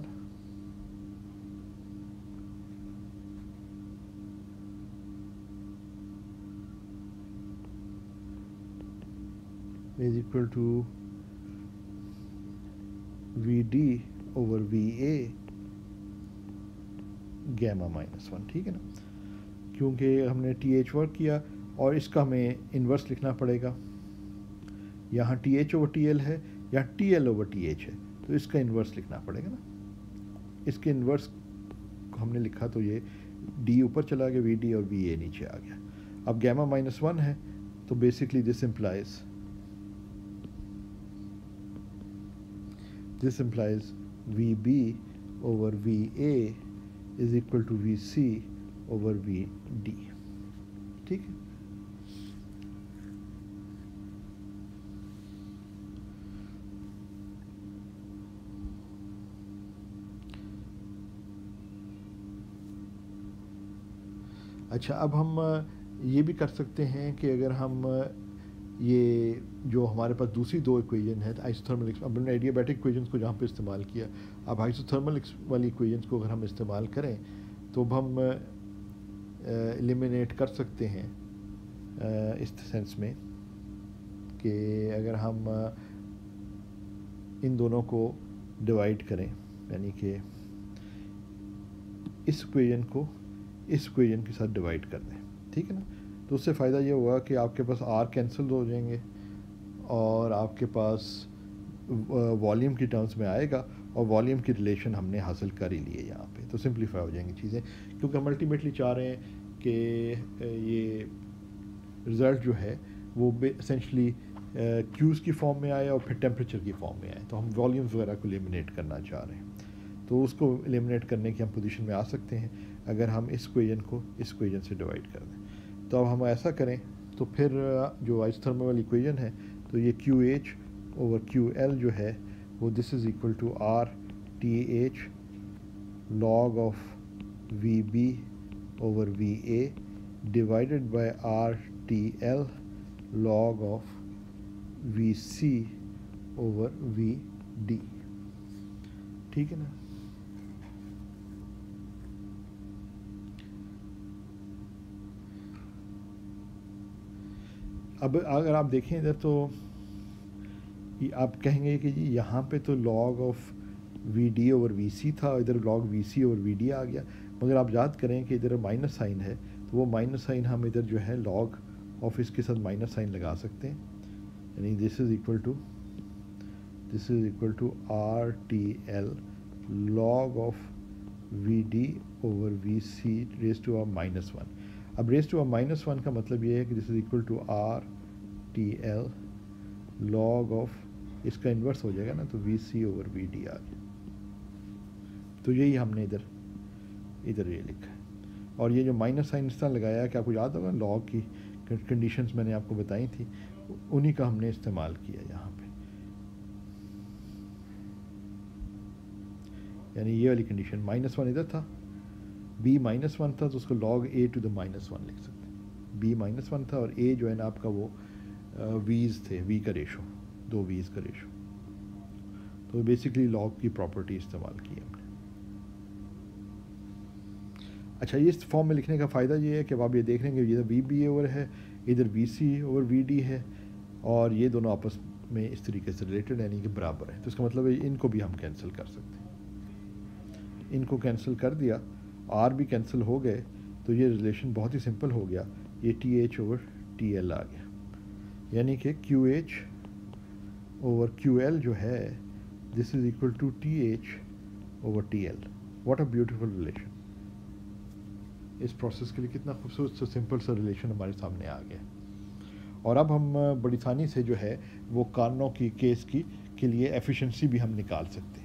is equal to VD over VA gamma -1, ठीक है ना, क्योंकि हमने TH वर्क किया और इसका हमें इन्वर्स लिखना पड़ेगा। यहाँ TH ओवर TL है, यहाँ TL ओवर TH है, तो इसका इन्वर्स लिखना पड़ेगा ना। इसके इन्वर्स को हमने लिखा तो ये D ऊपर चला गया, VD और VA नीचे आ गया। अब गैमा -1 है, तो basically this implies VB over VA is equal to VC over VD, ठीक है। अच्छा, अब हम ये भी कर सकते हैं कि अगर हम ये जो हमारे पास दूसरी दो इक्वेशन है आइसोथर्मल, अब हमने एडियाबैटिक इक्वेशंस को जहाँ पे इस्तेमाल किया, अब आइसोथर्मल वाली इक्वेशंस को अगर हम इस्तेमाल करें तो हम एलिमिनेट कर सकते हैं इस सेंस में कि अगर हम इन दोनों को डिवाइड करें, यानी कि इस इक्वेशन को इस इक्वेशन के साथ डिवाइड कर दें, ठीक है ना, तो उससे फ़ायदा ये हुआ कि आपके पास आर कैंसिल हो जाएंगे और आपके पास वॉल्यूम की टर्म्स में आएगा और वॉल्यूम की रिलेशन हमने हासिल कर ही लिए यहाँ पे, तो सिंप्लीफाई हो जाएंगी चीज़ें, क्योंकि हम अल्टीमेटली चाह रहे हैं कि ये रिज़ल्ट जो है वो एसेंशली क्यूज़ की फॉर्म में आए और फिर टेम्परेचर की फॉर्म में आए, तो हम वॉल्यूम्स वगैरह को एलिमिनेट करना चाह रहे हैं। तो उसको एलिमिनेट करने की हम पोजीशन में आ सकते हैं अगर हम इस इक्वेशन को इस इक्वेशन से डिवाइड कर दें। तो अब हम ऐसा करें तो फिर जो आइसोथर्मल वाली इक्वेशन है, तो ये QH ओवर QL जो है वो this is equal to RTH log of VB over VA divided by RTL log of VC over VD, ठीक है ना। अब अगर आप देखें इधर तो आप कहेंगे कि जी यहाँ पे तो log of VD over VC था, इधर log VC ओवर VD आ गया, मगर आप याद करें कि इधर माइनस साइन है, तो वो माइनस साइन हम इधर जो है log ऑफ इसके साथ माइनस साइन लगा सकते हैं, यानी this is equal to RTL log of VD over VC raise to power -1। अब रेज़ टू पावर -1 का मतलब ये है कि this is equal to RTL log of, इसका इन्वर्स हो जाएगा ना, तो VC ओवर VD आ गया। तो यही हमने इधर ये लिखा है, और ये जो माइनस साइन इस तरह लगाया है कि आपको याद होगा लॉग की कंडीशंस मैंने आपको बताई थी, उन्हीं का हमने इस्तेमाल किया यहाँ पे, यानी ये वाली कंडीशन -1 इधर था, B -1 था, तो उसको log A टू द -1 लिख सकते हैं। B -1 था और A जो है ना आपका वो V's थे, V का रेशो, 2 V's का रेशो, तो बेसिकली log की प्रॉपर्टी इस्तेमाल की हमने। अच्छा, ये इस फॉर्म में लिखने का फ़ायदा ये है कि अब आप ये देख रहे हैं कि इधर VB ओवर है, इधर VC ओवर VD है, और ये दोनों आपस में इस तरीके से रिलेटेड यानी कि बराबर है, तो इसका मतलब है इनको भी हम कैंसिल कर सकते हैं। इनको कैंसिल कर दिया, R भी कैंसिल हो गए, तो ये रिलेशन बहुत ही सिंपल हो गया, ये TH ओवर TL आ गया, यानी कि QH ओवर क्यू एल जो है, this is equal to T H over T L. What a beautiful relation. इस प्रोसेस के लिए कितना खूबसूरत सा सिंपल सा रिलेशन हमारे सामने आ गया. और अब हम बड़ी आसानी से जो है वो कार्नो की केस की के लिए एफिशिएंसी भी हम निकाल सकते हैं.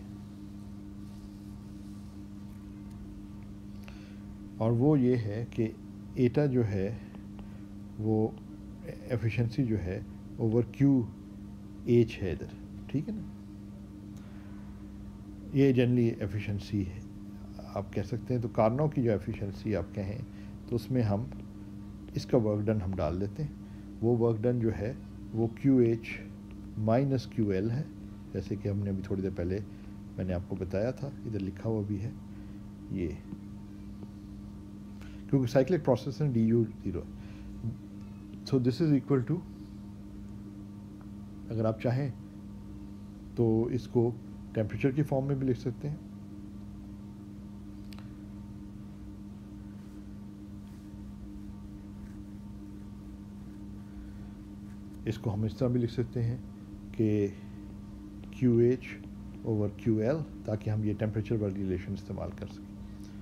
और वो ये है कि एटा जो है वो एफिशिएंसी जो है ओवर क्यू एच है इधर. ठीक है ना. ये जनरली एफिशिएंसी है आप कह सकते हैं. तो कार्नो की जो एफिशिएंसी आप कहें तो उसमें हम इसका वर्क डन हम डाल देते हैं. वो वर्क डन जो है वो Q H minus Q L है, जैसे कि हमने अभी थोड़ी देर पहले मैंने आपको बताया था. इधर लिखा हुआ भी है ये, क्योंकि साइक्लिक प्रोसेस है D U zero. So this is equal to, अगर आप चाहें तो इसको टेम्परेचर की फॉर्म में भी लिख सकते हैं. इसको हम इस तरह भी लिख सकते हैं कि Q H over Q L, ताकि हम ये टेम्परेचर वाली रिलेशन इस्तेमाल कर सकें.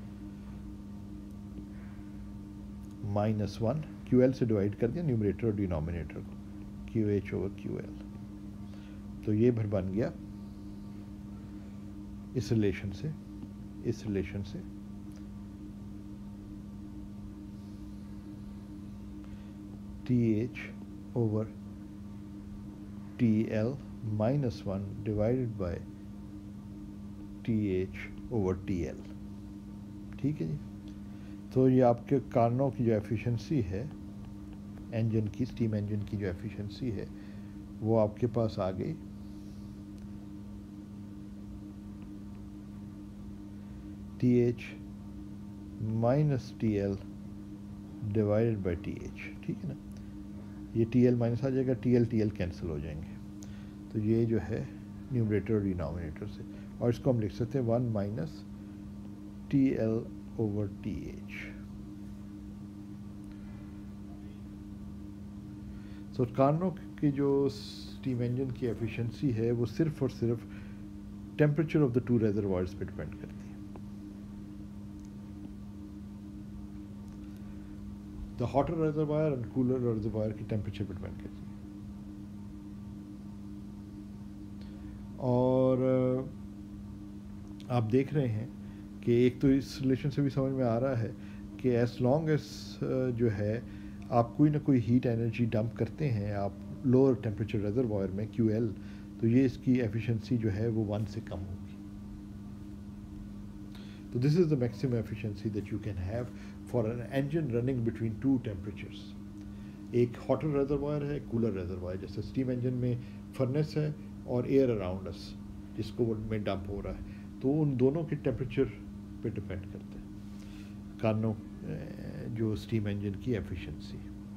-1 क्यू एल से डिवाइड कर दिया न्यूमरेटर और डिनोमिनेटर को, Q H over Q L. तो ये भर बन गया इस रिलेशन से T H over T L -1 divided by T H over T L. ठीक है जी. तो ये आपके कार्नो की जो एफिशिएंसी है इंजन की, स्टीम इंजन की जो एफिशिएंसी है वो आपके पास आ गई T H minus T L divided by T H. ठीक है ना. ये टी एल माइनस आ जाएगा, टी एल कैंसिल हो जाएंगे. तो ये जो है न्यूमरेटर और डिनोमिनेटर से, और इसको हम लिख सकते हैं 1 minus T L over T H. तो कार्नो की जो स्टीम इंजन की एफिशिएंसी है वो सिर्फ और सिर्फ temperature of the two reservoirs पे डिपेंड करती है. The hotter reservoir and cooler reservoir की टेम्परेचर पे डिपेंड करती है. और आप देख रहे हैं कि एक तो इस रिलेशन से भी समझ में आ रहा है कि एज लॉन्ग एज जो है आप कोई ना कोई हीट एनर्जी डंप करते हैं आप लोअर टेम्परेचर रेजर्वायर में क्यू एल, तो ये इसकी एफिशिएंसी जो है वो 1 से कम होगी. तो this is the maximum efficiency that you can have for an engine running between two temperatures. एक हॉटर रेजर्वायर है, कूलर रेजर्वायर. जैसे स्टीम इंजन में फर्नेस है और एयर अराउंड अस जिसको में डंप हो रहा है, तो उन दोनों के टेम्परेचर पे डिपेंड करते हैं कार्नो जो स्टीम इंजन की एफिशिएंसी.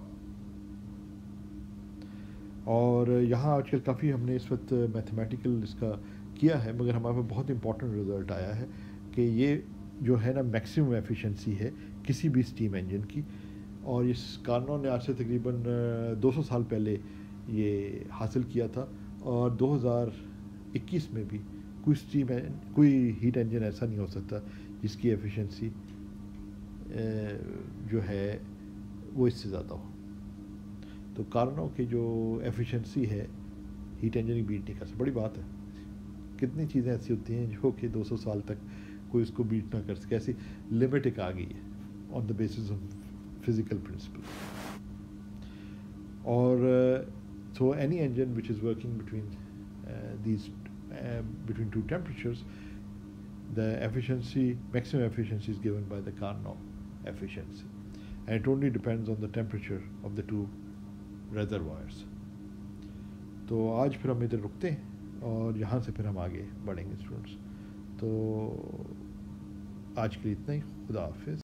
और यहाँ आजकल काफ़ी हमने इस वक्त मैथमेटिकल इसका किया है, मगर हमारे पास बहुत इंपॉर्टेंट रिजल्ट आया है कि ये जो है ना मैक्सिमम एफिशिएंसी है किसी भी स्टीम इंजन की. और इस कार्नो ने आज से तकरीबन 200 साल पहले ये हासिल किया था. और 2021 में भी कोई हीट इंजन ऐसा नहीं हो सकता जिसकी एफिशिएंसी जो है वो इससे ज़्यादा हो. तो कार्नो की जो एफिशिएंसी है हीट इंजन की बीट नहीं कर सकती. बड़ी बात है. कितनी चीज़ें ऐसी होती हैं जो कि 200 साल तक कोई इसको बीट ना कर सके. ऐसी लिमिट एक आ गई है on the basis of physical principle. और so any engine which is working between between two temperatures, the maximum efficiency is given by the Carnot efficiency, and it only depends on the temperature of the two reservoirs. तो आज फिर हम इधर रुकते हैं और यहाँ से फिर हम आगे बढ़ेंगे स्टूडेंट्स. तो आज के लिए इतना ही. खुदा हाफिज़.